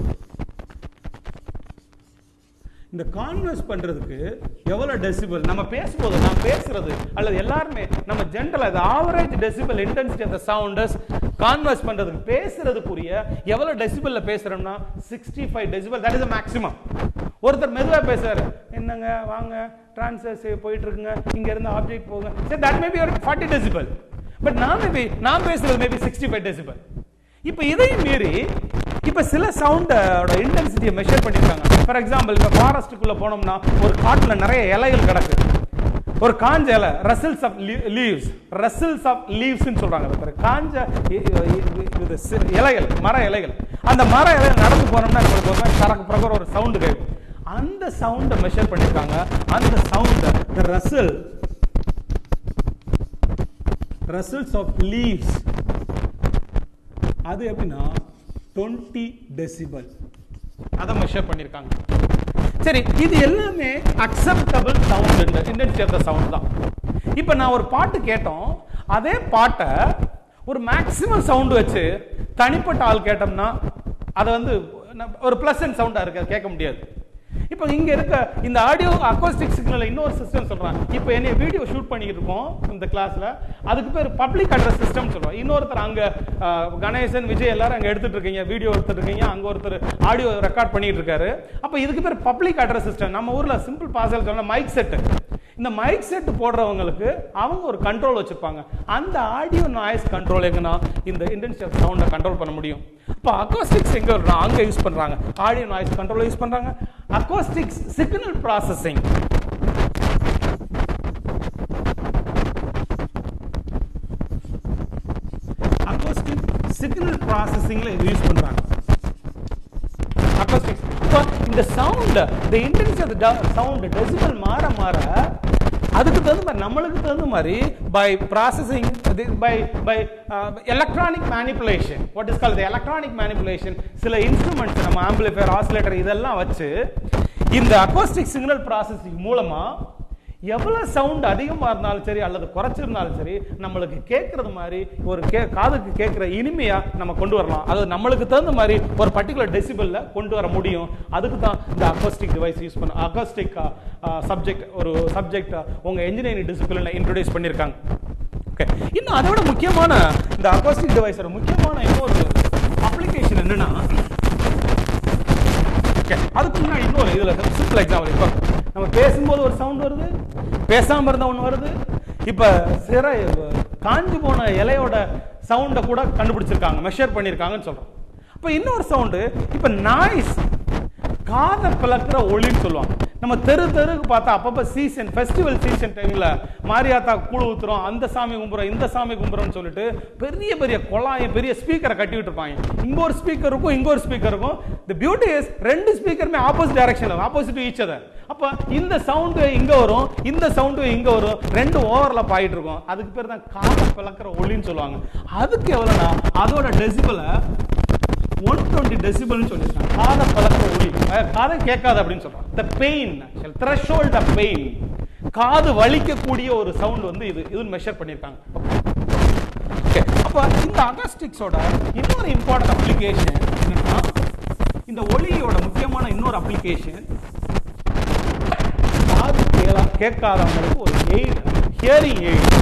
இந்த கான்வர்ஸ் பண்றதுக்கு எவ்வளவு டெசிபல் நம்ம பேசும்போது, நான் பேசுறது அல்லது எல்லாருமே நம்ம ஜென்ரலா இது average decibel intensity of the sounds converse பண்றதுக்கு பேசுறதுக்குரிய எவ்வளவு டெசிபல்ல பேசுறோம்னா 65 decibel. That is the maximum. ஒருத்தர் மெதுவா பேசுறாரு, என்னங்க வாங்க டிரான்ஸ்ஃபர் போயிட்டு இருக்குங்க, இங்க இருந்து ஆப்ஜெக்ட் போங்க, சரி தட் மே பி ஒரு 40 டெசிபல். பட் நான் பேசுறது மேபி 65 டெசிபல். இப்போ இதையும் மீறி இப்போ சில சவுண்டோட இன்டென்சிட்டியை மெஷர் பண்ணிருக்காங்க. ஃபார் எக்ஸாம்பிள், இப்போ ஃபாரஸ்ட்டுக்குள்ள போனோம்னா ஒரு காட்டுல நிறைய இலைகள் கிடக்கு, ஒரு காஞ்ச இலை, rustles of leaves, rustles of லீவ்ஸ்ன்னு சொல்றாங்க. காஞ்ச இலைகள், மர இலைகள். அந்த மர இலைகள் நடந்து போனோம்னா நம்மளுக்கு ஒரு சரக்கு பிரகாரம் ஒரு சவுண்டு கேட்கும். அந்த சவுண்டை மெஷர் பண்ணிருக்காங்க. அந்த சவுண்ட் ரசில்ஸ் ஆஃப் லீவ்ஸ், அது எப்படின்னா 20 டெசிபல். அதை மெஷர் பண்ணிருக்காங்க. சரி, இது எல்லாமே acceptable sound, intensity of the sound தான். இப்போ நான் ஒரு பாட்டு கேட்டோம், அதே பாட்டை ஒரு மேக்ஸிமம் சவுண்ட் வச்சு தனிப்பட்ட ஆள் கேட்டோம்னா அதை வந்து ஒரு பிளசன்ட் சவுண்டா இருக்கு, கேட்க முடியாது. இப்போ இங்க இருக்க இந்த ஆடியோ அக்கோஸ்டிக் சிக்னல் இன்னொரு சிஸ்டம் சொல்றாங்க. இப்போ என்ன வீடியோ ஷூட் பண்ணிட்டு இருக்கோம் இந்த கிளாஸ்ல, அதுக்கு பேர் பப்ளிக் அட்ரஸ் சிஸ்டம் சொல்றோம். இன்னொருத்தர் அங்க கணேசன், விஜய் எல்லாரும் அங்க எடுத்துட்டு இருக்கீங்க, வீடியோ எடுத்துட்டு இருக்கீங்க, அங்க ஒருத்தர் ஆடியோ ரெக்கார்ட் பண்ணிட்டு இருக்காரு. அப்ப இதுக்கு பேர் பப்ளிக் அட்ரஸ் சிஸ்டம். நம்ம ஊர்ல சிம்பிள் பாசல் சொன்னா மைக் செட். இந்த மைக் செட் போடுறவங்களுக்கு அவங்க ஒரு கண்ட்ரோல் வச்சிருப்பாங்க. அந்த ஆடியோ நாய்ஸ் கண்ட்ரோல் எங்கன்னா இந்த இன்டென்சிட்டி ஆஃப் சவுண்டை கண்ட்ரோல் பண்ண முடியும். இப்போ அக்கோஸ்டிக்ஸ் எங்க அங்க யூஸ் பண்றாங்க, ஆடியோ நாய்ஸ் கண்ட்ரோல் யூஸ் பண்றாங்க. Acoustics signal processing, acoustic signal ப்ராசஸிங்ல இது யூஸ் பண்றாங்க. அக்கோஸ்டிக்ஸ் இந்த sound, the intensity of the sound decibel மாற மாற அதுக்கு தகுந்த மாதிரி நம்மளுக்கு தகுந்த மாதிரி by processing by electronic manipulation, what is called the electronic manipulation, சில இன்ஸ்ட்ருமெண்ட்ஸ் நம்ம ஆம்பிளிஃபையர், ஆசிலேட்டர் இதெல்லாம் வச்சு இந்த அக்கோஸ்டிக் சிக்னல் ப்ராசஸிங் மூலமா எவ்வளவு சவுண்ட் அதிகமா இருந்தாலும் சரி அல்லது குறைச்சிருந்தாலும் சரி நம்மளுக்கு கேட்கறது மாதிரி ஒரு காதுக்கு கேட்கிற இனிமையா நம்ம கொண்டு வரலாம். அது நம்மளுக்கு தகுந்த மாதிரி ஒரு பர்டிகுலர் டெசிபல்ல கொண்டு வர முடியும். அதுக்கு தான் இந்த அக்கோஸ்டிக் டிவைஸ் யூஸ் பண்ண, அக்கோஸ்டிக் சப்ஜெக்ட், ஒரு சப்ஜெக்ட் உங்க இன்ஜினியரிங் டிசிப்ளின்ல இன்ட்ரோடியூஸ் பண்ணிருக்காங்க. ஓகே, இன்னும் அதோட முக்கியமான இந்த அக்கோஸ்டிக் டிவைஸோட முக்கியமான இன்னொரு அப்ளிகேஷன் என்னன்னா, அதுக்கு முன்னாடி இன்னொரு இதுல சிம்பிள் எக்ஸாம்பிள், இப்போ நம்ம பேசும்போது ஒரு சவுண்ட் வருது, பேசாம இருந்தா ஒண்ணு வருது. இப்ப சிறை காஞ்சு போன இலையோட சவுண்ட கூட கண்டுபிடிச்சிருக்காங்க, மெஷர் பண்ணிருக்காங்கன்னு சொல்றோம். இப்ப இன்னொரு சவுண்டு, இப்ப நாய்ஸ், காதை பிளக்கிற ஒளின்னு சொல்லுவாங்க. நம்ம தெருக்கு பார்த்தா அப்பப்ப சீசன், ஃபெஸ்டிவல் சீசன் டைம்ல மாரியாத்தா கூழ் ஊத்துறோம், அந்த சாமி கும்புறோம், இந்த சாமி கும்புறோம்னு சொல்லிட்டு பெரிய பெரிய கொலாயம், பெரிய ஸ்பீக்கரை கட்டி விட்டு இருப்பாங்க. இங்க ஒரு ஸ்பீக்கர் இருக்கும், இங்க ஒரு ஸ்பீக்கர் இருக்கும். தி பியூட்டி இஸ் ரெண்டு ஸ்பீக்கருமே ஆப்போசிட் டைரக்ஷன்ல, ஆப்போசிட் ஈச் அதர். அப்ப இந்த சவுண்ட் இங்க வரும், இந்த சவுண்ட் இங்க வரும், ரெண்டு ஓவர்லாப் ஆயிட்டு இருக்கும். அதுக்கு பேர் தான் காதை பிளக்கிற ஒளின்னு சொல்லுவாங்க. அதுக்கு எவ்வளவுனா அதோட டெசிபலை 120 டெசிபல்னு சொல்லிருக்காங்க. காதை பழக்கிற ஒலி, காதை கேட்காது அப்படின்னு சொல்றாங்க. the pain, threshold of pain, காது வலிக்கக்கூடிய ஒரு சவுண்ட் வந்து இது மெஷர் பண்ணிருக்காங்க. ஓகே, அப்ப இந்த அகாஸ்டிக்ஸோட இன்னொரு இம்பார்ட்டன்ட் அப்ளிகேஷன் என்னன்னா, இந்த ஒலியோட முக்கியமான இன்னொரு அப்ளிகேஷன் காது கேட்காதவங்களுக்கு ஒரு aid, hearing aid.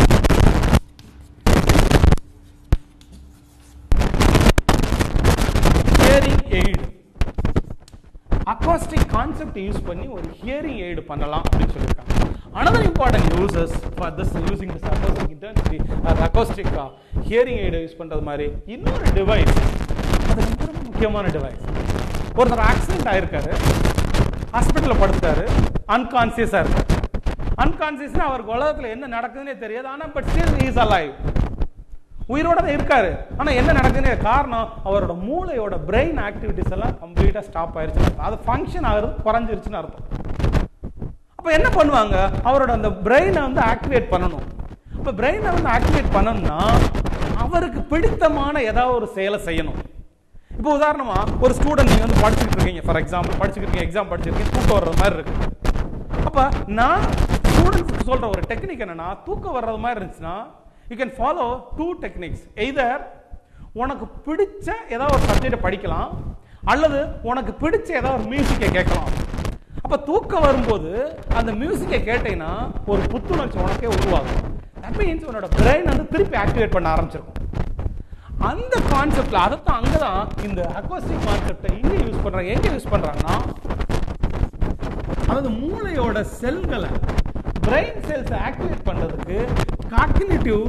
acoustic concept use பண்ணி ஒரு ஹியரிங் எய்ட் பண்ணலாம் அப்படின்னு சொல்லிருக்காங்க. another important uses for this using this acoustic intensity acoustic hearing aid use பண்றது மாதிரி இன்னொரு டிவைஸ், அது ரொம்ப முக்கியமான டிவைஸ். ஒருத்தர் ஆக்சிடென்ட் ஆயிருக்காரு, ஹாஸ்பிட்டல்ல படுத்துட்டாரு, அன்கான்சியஸா இருக்காரு. அன்கான்சியஸ்னா அவருக்கு உலகத்துல என்ன நடக்குதுன்னே தெரியாது, ஆனா but still he is alive, உயிரோட தான் இருக்காரு. ஆனா என்ன நடக்குதுன்னு காரணம், அவரோட மூளையோட பிரெயின் ஆக்டிவிட்டிஸ் எல்லாம் கம்ப்ளீட்டா ஸ்டாப் ஆயிருச்சு, அது ஃபங்க்ஷன் ஆகுறது குறைஞ்சிருச்சுன்னு அர்த்தம். அப்ப என்ன பண்ணுவாங்க, அவரோட அந்த பிரெயினை வந்து ஆக்டிவேட் பண்ணணும். அப்ப பிரெயினை வந்து ஆக்டிவேட் பண்ணணும்னா அவருக்கு பிடித்தமான ஏதாவது ஒரு செயலை செய்யணும். இப்போ உதாரணமா ஒரு ஸ்டூடெண்ட் நீங்க வந்து படிச்சுட்டு இருக்கீங்க, ஃபார் எக்ஸாம்பிள் படிச்சுட்டு இருக்கீங்க, எக்ஸாம் படிச்சிருக்கீங்க, தூக்கம் வர்ற மாதிரி இருக்கு. அப்ப நான் ஸ்டூடெண்ட்ஸ்க்கு சொல்ற ஒரு டெக்னிக் என்னன்னா, தூக்கம் வர்றது மாதிரி இருந்துச்சுன்னா you can follow two techniques. either உனக்கு பிடிச்ச ஏதாவது ஒரு சப்ஜெக்ட் படிக்கலாம், அல்லது உனக்கு பிடிச்ச ஏதாவது ஒரு மியூசிக்கை கேட்கலாம். அப்ப தூக்கம் வரும்போது அந்த மியூசிக்கை கேட்டீங்கன்னா ஒரு புத்துணர்ச்சி உனக்கே உருவாகும். தட் மீன்ஸ் உன்னோட பிரெயின் வந்து திருப்பி ஆக்டிவேட் பண்ண ஆரம்பிச்சிருக்கும். அந்த கான்செப்ட்ல அதான் அங்கதான் இந்த அக்வாஸ்டிக் கான்செப்டை இங்க யூஸ் பண்றாங்க. எங்க யூஸ் பண்றாங்கன்னா, அதாவது மூளையோட செல்களை, பிரெயின் செல்ஸ் ஆக்டிவேட் பண்றதுக்கு காக்னிட்டிவ்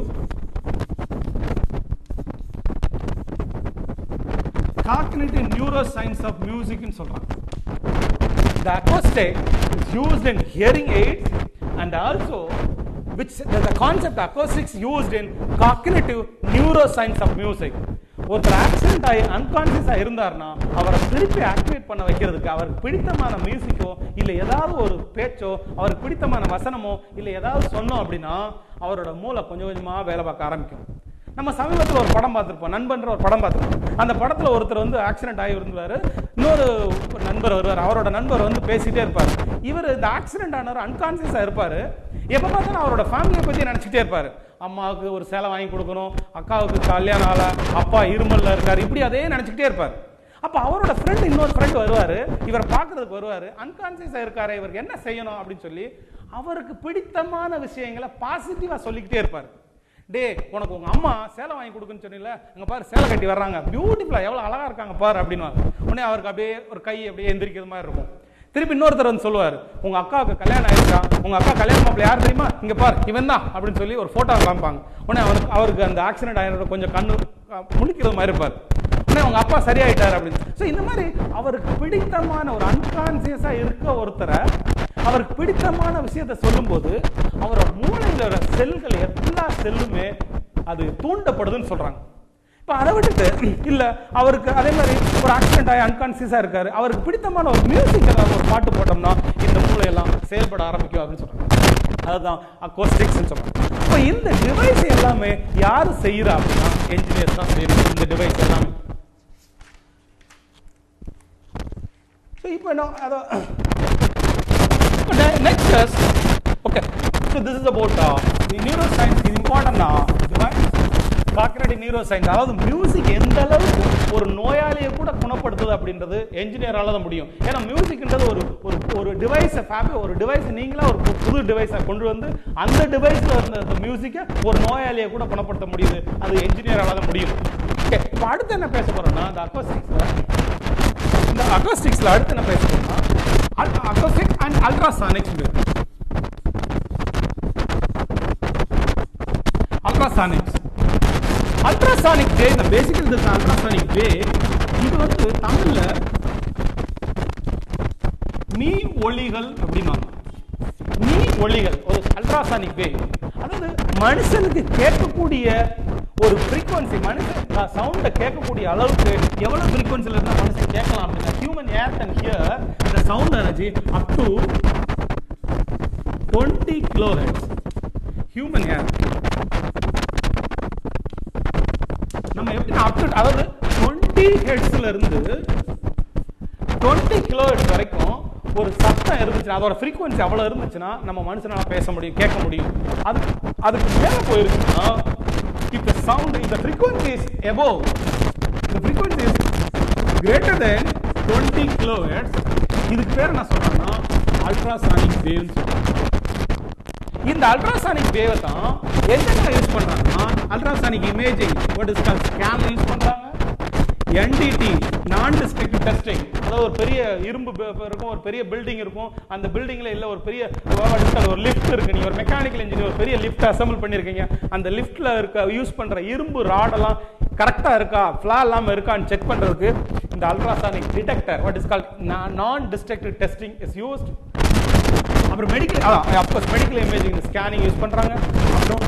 neuroscience of music ன்னு சொல்றாங்க. The acoustic is used in hearing aids and also which the concept acoustics used in cognitive neuroscience of music. ஒருத்தர் ஆக்சிடென்ட் ஆகி அன்கான்சியஸா இருந்தார்னா அவரை திருப்பி ஆக்டிவேட் பண்ண வைக்கிறதுக்கு அவருக்கு பிடித்தமான மியூசிக்கோ இல்லை ஏதாவது ஒரு பேச்சோ, அவருக்கு பிடித்தமான வசனமோ இல்லை ஏதாவது சொன்னோம் அப்படின்னா அவரோட மூளை கொஞ்சம் கொஞ்சமா வேலை பார்க்க ஆரம்பிக்கும். நம்ம சமீபத்தில் ஒரு படம் பார்த்துருப்போம், நண்பன்ற ஒரு படம் பார்த்துருப்போம். அந்த படத்தில் ஒருத்தர் வந்து ஆக்சிடென்ட் ஆகி இருந்தாரு, இன்னொரு நண்பர் வருவார், அவரோட நண்பர் வந்து பேசிட்டே இருப்பார். இவர் இந்த ஆக்சிடென்ட் ஆனவர் அன்கான்சியஸா இருப்பாரு, எப்ப பார்த்தாலும் அவரோட ஃபேமிலியை பத்தி நினைச்சிட்டே இருப்பாரு. அம்மாவுக்கு ஒரு சேலை வாங்கி கொடுக்கணும், அக்காவுக்கு கல்யாணம் ஆல, அப்பா இருமல்ல இருக்காரு, இப்படி அதே நினைச்சுக்கிட்டே இருப்பாரு. அப்ப அவரோட ஃப்ரெண்ட், இன்னொரு ஃப்ரெண்ட் வருவாரு, இவரை பார்க்கறதுக்கு வருவாரு, அன்கான்சியஸா இருக்காரு, இவருக்கு என்ன செய்யணும் அப்படின்னு சொல்லி அவருக்கு பிடித்தமான விஷயங்களை பாசிட்டிவா சொல்லிக்கிட்டே இருப்பாரு. டே, உனக்கு உங்க அம்மா சேலை வாங்கி கொடுக்குன்னு சொன்னீங்கல்ல, அங்க பாரு சேலை கட்டி வர்றாங்க, பியூட்டிஃபுல்லா எவ்வளவு அழகா இருக்காங்க பாரு அப்படின்னு. உடனே அவருக்கு அப்படியே ஒரு கை அப்படியே எந்திரிக்கிறது மாதிரி இருக்கும். திருப்பி இன்னொருத்தர் வந்து சொல்லுவார், உங்க அக்காவுக்கு கல்யாணம் ஆயிருக்கா, உங்க அக்கா கல்யாணம் மாப்பிள்ள யார் தெரியுமா, இங்க பாரு இவன் தான் அப்படின்னு சொல்லி ஒரு போட்டோ காமிப்பாங்க. உடனே அவருக்கு அந்த ஆக்சிடென்ட் ஆயிரோட கொஞ்சம் கண்ணு முழிக்கிறது மாதிரி இருப்பார். உடனே உங்க அப்பா சரியாயிட்டார் அப்படின்னு. ஸோ இந்த மாதிரி அவருக்கு பிடித்தமான ஒரு அன்கான்சியஸா இருக்க ஒருத்தரை அவருக்கு பிடித்தமான விஷயத்தை சொல்லும் போது அவரோட மூளையில செல்கள் எல்லா செல்லுமே அது தூண்டப்படுதுன்னு சொல்றாங்க. இப்போ அதை விட்டுட்டு இல்ல அவருக்கு அதே மாதிரி ஒரு ஆக்சிடென்ட் ஆகி அன்கான்சியஸா இருக்காரு, அவருக்கு பிடித்தமான ஒரு மியூசிக் ஏதாவது ஒரு பாட்டு போட்டோம்னா இந்த மூளையெல்லாம் செயல்பட ஆரம்பிக்கும் அப்படின்னு சொல்றாங்க. அதுதான் அக்வாஸ்டிக்ஸ் சொல்றாங்க. இப்போ இந்த டிவைஸ் எல்லாமே யாரு செய்யறா அப்படின்னா என்ஜினியர்ஸ் தான் செய்யணும் இந்த டிவைஸ் எல்லாமே. இப்போ next is okay, so this is about the neuroscience is important device cognitive neuroscience. அதாவது மியூசிக் எந்த அளவுக்கு ஒரு நோயாளியை கூட குணப்படுத்துது அப்படின்றது என்ஜினியரால தான் முடியும். ஏன்னா மியூசிக்ன்றது ஒரு டிவைஸை ஒரு டிவைஸ் நீங்களா ஒரு புது டிவைஸை கொண்டு வந்து அந்த டிவைஸ்ல இருந்த மியூசிக்கை ஒரு நோயாளியை கூட குணப்படுத்த முடியுது, அது என்ஜினியரால தான் முடியும். ஓகே, இப்போ அடுத்து என்ன பேச போறோம்னா இந்த அக்வாஸ்டிக்ஸ்ல அடுத்து என்ன பேச போறோம்னா acoustic and ultrasonics. Ultrasonic wave, basically this ultrasonic wave, இது வந்து தமிழ்ல மீ ஒளிகள் அப்படின்னா மீ ஒளிகள் ஒரு அல்ட்ராசானிக் வேவ். அதாவது மனுஷனுக்கு கேட்கக்கூடிய ஒரு ஃப்ரீக்வன்சி, மனுஷன் சவுண்டை கேட்கக்கூடிய அளவுக்கு எவ்வளவு ஃப்ரீக்வன்சில இருந்தா மனுஷன் கேட்கலாம் அப்படின்னா human ear can hear the sound energy up to 20 kilohertz. Human ear நம்ம எப்படி அதாவது 20 ஹெர்ட்ஸ்ல இருந்து 20 கிலோஹெர்ட்ஸ் வரைக்கும் ஒரு சத்தம் இருந்துச்சுன்னா அதோட ஃப்ரீக்வன்சி அவ்வளவு இருந்துச்சுன்னா நம்ம மனுஷனால பேச முடியும், கேட்க முடியும். அதுக்கு மேல போயிருக்குன்னா if the sound, if the frequency is above, the frequency is greater than 20 kilohertz, இதுக்கு பேர் என்ன சொல்றாங்கன்னா அல்ட்ராசானிக் வேவ். இந்த அல்ட்ராசானிக் வேவ் தான் எங்க யூஸ் பண்றாங்கன்னா ultrasonic imaging, what is called scan use பண்றாங்க. NDT நான் டிஸ்ட்ரக்டிவ் டெஸ்டிங், அதாவது ஒரு பெரிய இரும்பு இருக்கும், ஒரு பெரிய பில்டிங் இருக்கும், அந்த பில்டிங்ல இல்ல ஒரு பெரிய ஒரு லிஃப்ட் இருக்கு, நீங்க ஒரு மெக்கானிக்கல் இன்ஜினியர் ஒரு பெரிய லிஃப்ட் அசெம்பிள் பண்ணிருக்கீங்க, அந்த லிஃப்ட்ல இருக்க யூஸ் பண்ற இரும்பு ராடெல்லாம் கரெக்டா இருக்கா, ஃப்ளா இல்லாம இருக்கான்னு செக் பண்றதுக்கு இந்த ultrasonic detector, what is called non destructive testing is used. அப்புறம் மெடிக்கல் இமேஜிங் ஸ்கேனிங் யூஸ் பண்றாங்க. அப்புறம்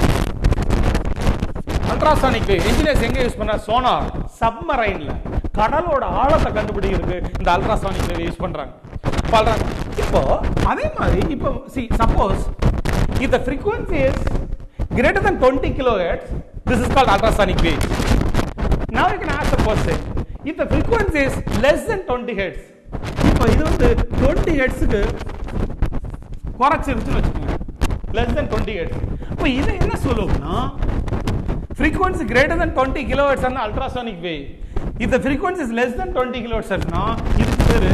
அல்ட்ராசானிக் வேவ் என்ஜினியர்ஸ் எங்க யூஸ் பண்றாங்க, சோனார், சப்மரைன்ல கடலோட ஆழத்தை கண்டுபிடிக்கிறதுக்கு இந்த அல்ட்ராசானிக் வேவ் யூஸ் பண்றாங்க. இப்போ அதே மாதிரி இப்போ suppose if the frequency is greater than 20 kilohertz, this is called ultrasonic wave. Now you can ask the question, if the frequency is less than 20 hertz, இப்போ இது வந்து 20 ஹெர்ட்ஸுக்கு குறைச்சிருச்சுன்னு வச்சுக்கோங்க, less than 20 hertz. இப்போ இதை என்ன சொல்லுவோம்னா frequency greater than 20 kilohertz and ultrasonic wave. If the frequency is less than 20 kilohertz னா இதுக்கு பேரு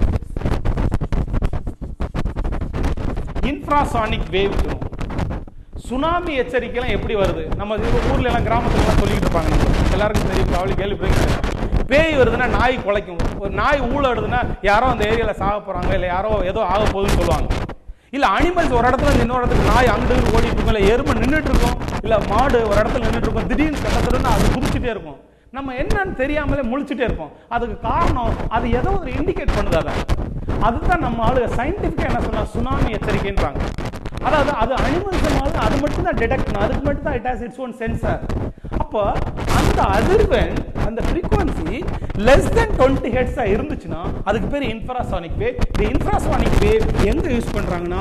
infrasonic wave. சுனாமி எச்சரிக்கைலாம் எப்படி வருது? நம்ம ஊர்ல எல்லாம் கிராமத்துல எல்லாம் சொல்லிட்டு இருப்பாங்க, எல்லாருக்கும் தெரியும், காவலி கேள்விப்பட்டிருக்கீங்க. பேய் வருதுன்னா நாய் குலைக்கும், ஒரு நாய் ஊழடுதுன்னா யாரோ அந்த ஏரியால சாக போறாங்க, இல்லை யாரோ ஏதோ ஆக போகுதுன்னு சொல்லுவாங்க. இல்லை அனிமல்ஸ் ஒரு இடத்துல இன்னொரு இடத்துக்கு நாய் அங்கிட்டு ஓடிட்டு இருக்கும், இல்லை எருமை நின்றுட்டு இருக்கும், இல்லை மாடு ஒரு இடத்துல நின்றுட்டு இருக்கும், திடீர்னு கட்டத்துலன்னு அது குதிச்சுட்டே இருக்கும். நம்ம என்னன்னு தெரியாமலே முழிச்சுட்டே இருப்போம். அதுக்கு காரணம் அது ஏதோ ஒரு இண்டிகேட் பண்ணுது. அதை அதுதான் நம்ம ஆளுங்க சயின்டிஃபிக்காக என்ன சொன்னா சுனாமி எச்சரிக்கைன்றாங்க. அதாவது அது அனிமல்ஸ் அது மட்டும் தான் டிடெக்ட் பண்ணும், அதுக்கு மட்டும் தான் it has its own sensor. அப்போ அந்த அதிர்வெண் அந்த ஃப்ரீக்வன்சி லெஸ் தென் 20 ஹெர்ட்ஸா இருந்துச்சுன்னா அதுக்கு பேர் இன்ஃப்ராசானிக் வேவ். இந்த இன்ஃப்ராசானிக் வேவ் எங்க யூஸ் பண்றாங்கன்னா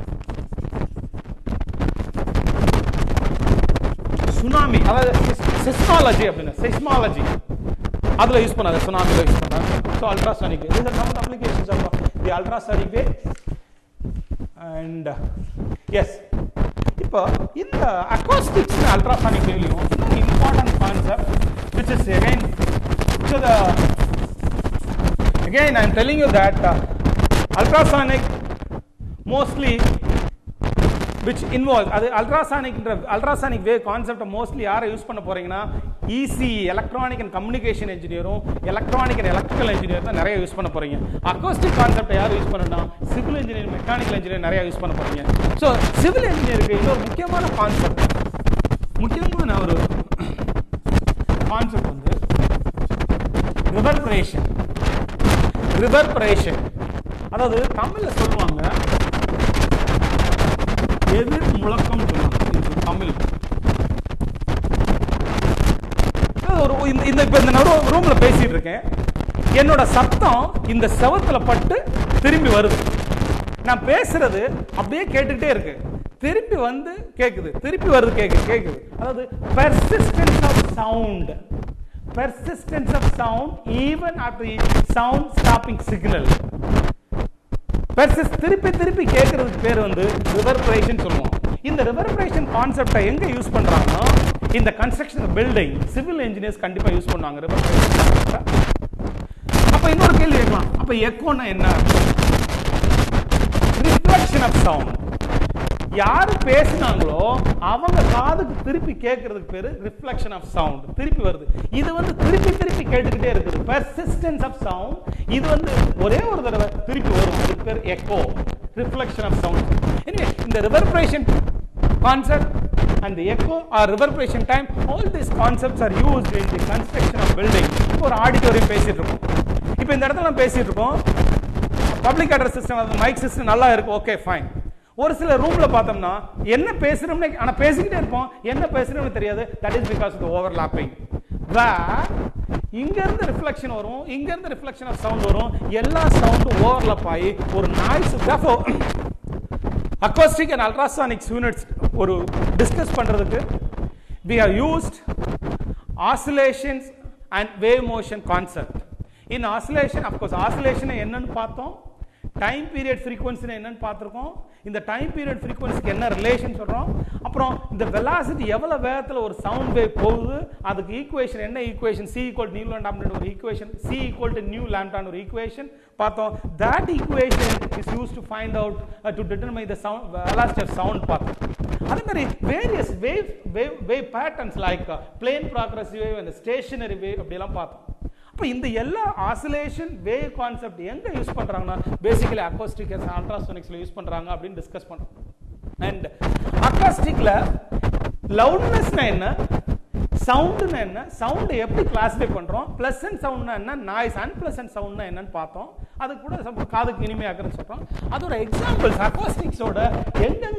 சுனாமி, அதாவது செஸ்மாலஜி அப்படின்னா செஸ்மாலஜி அதுல யூஸ் பண்ணாங்க, சுனாமில யூஸ் பண்றாங்க. So ultrasonic wave, these are some of the applications of the ultrasonic wave. And yes, இப்போ இந்த acoustics and ultrasonic wave இன்னொரு important concept which is again I am telling you that ultrasonic mostly which involves அது ultrasonic wave concept mostly யாரை use பண்ண போறீங்கன்னா ECE electronic and communication engineering, electronic and electrical engineering தான் நிறைய use பண்ண போறீங்க. acoustic concept யார் use பண்ணனா civil engineering, mechanical engineering நிறைய யூஸ் பண்ண போறீங்க. so civil engineering இன்னொரு முக்கியமான கான்செப்ட், முக்கியமான ஒரு கான்செப்ட் வந்து ரிவர்பரேஷன். அதாவது தமிழ்ல சொல்லுவாங்க எதிர் முழக்கம் சொல்லுவாங்க தமிழ். இந்த ரூம்ல பேசிட்டு இருக்கேன், என்னோட சத்தம் இந்த செவத்துல பட்டு திரும்பி வருது, நான் பேசுறது அப்படியே கேட்டுக்கிட்டே இருக்கு, திருப்பி வந்து கேக்குது, திருப்பி வருது கேக்குது. அதாவது persistence of sound even after the sound stopping signal. திருப்பி கேட்கறதுக்கு பேர் வந்து ரிவர்பரேஷன் சொல்லுவோம். இந்த ரிவர்பரேஷன் கான்செப்டை எங்க யூஸ் பண்றாங்கன்னா இந்த கன்ஸ்ட்ரக்ஷன் பில்டிங் சிவில் இன்ஜினியர்ஸ் கண்டிப்பா யூஸ் பண்ணுவாங்க ரிவர்பரேஷன் கான்செப்டை. அப்ப இன்னொரு கேள்வி கேட்கலாம், அப்ப எக்கோன்னா என்ன? Reflection of sound. யாரு பேசினாங்களோ அவங்க காதுக்கு திருப்பி கேட்கறதுக்கு பேரு ரிஃப்ளெக்ஷன் ஆஃப் சவுண்ட். திருப்பி வருது, இது வந்து திருப்பி கேட்டுக்கிட்டே இருக்குது, பெர்சிஸ்டன்ஸ் ஆஃப் சவுண்ட். இது வந்து ஒரே ஒரு தடவை திருப்பி வரும், அதுக்கு பேர் எக்கோ, ரிஃப்ளெக்ஷன் ஆஃப் சவுண்ட். எனவே இந்த reverberation concept and the echo or reverberation time, all these concepts are used in the construction of building. இப்போ ஒரு ஆடிட்டோரியம் பேசிட்டு இருக்கோம், இப்போ இந்த இடத்துல நம்ம பேசிட்டு இருக்கோம், public address system mic system நல்லா இருக்கு, ஓகே ஃபைன். ஒரு சில ரூம்ல பார்த்தோம்னா என்ன பேசுறோம்னு ஆனா பேசிக்கிட்டே இருப்போம், என்ன பேசுறோம்னு தெரியாது. That is because of overlapping. இங்க இருந்து ரிஃப்ளெக்ஷன் வரும், இங்க இருந்து ரிஃப்ளெக்ஷன் ஆஃப் சவுண்ட் வரும், எல்லா சவுண்டும் ஓவர்லாப் ஆகி ஒரு noise. acoustic and ultrasonics units ஒரு டிஸ்கஸ் பண்றதுக்கு we have used oscillations and wave motion concept. in oscillation, of course oscillation என்னன்னு பார்த்தோம், டைம் பீரியட் ஃப்ரீக்வன்சி என்னன்னு பார்த்துருக்கோம், இந்த டைம் பீரியட் ஃப்ரீக்வன்சிக்கு என்ன ரிலேஷன் சொல்றோம், அப்புறம் இந்த வெலாசிட்டி எவ்வளவு வேகத்துல ஒரு சவுண்ட் வேவ் போகுது, அதுக்கு ஈக்குவேஷன் என்ன equation, c equal to nu lambda அப்படின்ற ஒரு equation, c equal to nu lambda ஒரு ஈக்குவேஷன் பார்த்தோம். that equation is used to find out to determine the sound velocity of sound பார்த்தோம். அதே மாதிரி various wave patterns like plane progressive wave and stationary wave அப்படி எல்லாம் பார்த்தோம். அப்ப இந்த எல்லா ஆசிலேஷன் வேவ் கான்செப்ட் எங்க யூஸ் பண்றாங்கன்னா பேசிக்கலி அக்கோஸ்டிக் அண்ட் அல்ட்ராசோனிக்ஸ்ல யூஸ் பண்றாங்க அப்படின்னு டிஸ்கஸ் பண்றோம். அண்ட் அக்கோஸ்டிக்ல லவுட்னஸ்னா என்ன, சவுண்ட்னா என்ன, சவுண்ட் எப்படி கிளாசிஃபை பண்றோம், பிளசன்ட் சவுண்ட்னா என்ன, நாய்ஸ் அன்பிளசன்ட் சவுண்ட்னா என்னன்னு பார்த்தோம். அது கூட காதுக்கு இனிமையாக்குறன்னு சொல்றோம். அதோட எக்ஸாம்பிள்ஸ் அக்கோஸ்டிக்ஸோட எங்கெங்க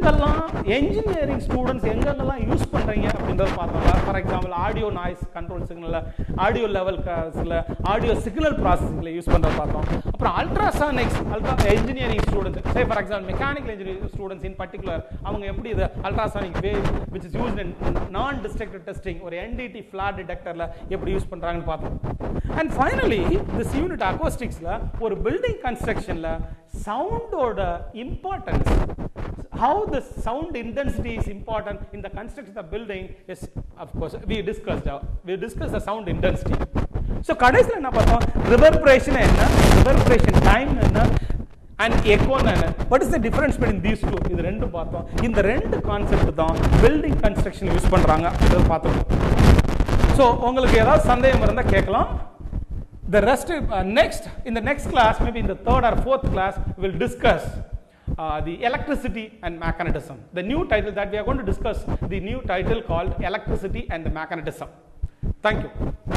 எங்கெங்கெல்லாம் engineering students எங்கெங்கெல்லாம் யூஸ் பண்றீங்க அப்படின்றத பார்த்தோம்ல. For example audio noise control சிக்னல்ல, ஆடியோ லெவல் ஆடியோ சிக்னல் ப்ராசஸிங்ல யூஸ் பண்றத பார்த்தோம். அப்புறம் ultrasonics engineering students, say for example mechanical engineering students in particular, அவங்க எப்படி இது ultrasonic wave which is used in non destructive testing ஒரு NDT flat detectorல எப்படி யூஸ் பண்றாங்கன்னு பார்த்தோம். And finally this unit acousticsல ஒரு building constructionல sound-ஓட importance, how the sound intensity is important in the construction of the building is, of course, we discussed the sound intensity. So கடைசில என்ன பார்த்தோம், reverberation என்ன, reverberation time என்ன, and echo என்ன, what is the difference between these two, இது ரெண்டு பார்த்தோம். இந்த ரெண்டு கான்செப்ட் தான் building construction யூஸ் பண்றாங்க அப்படின்றத பார்த்தோம். So உங்களுக்கு ஏதாவது சந்தேகம் இருந்தா கேட்கலாம். The rest in the next class, maybe in the third or fourth class, we will discuss the electricity and mechanism. The new title that we are going to discuss, the new title called electricity and the mechanism. Thank you.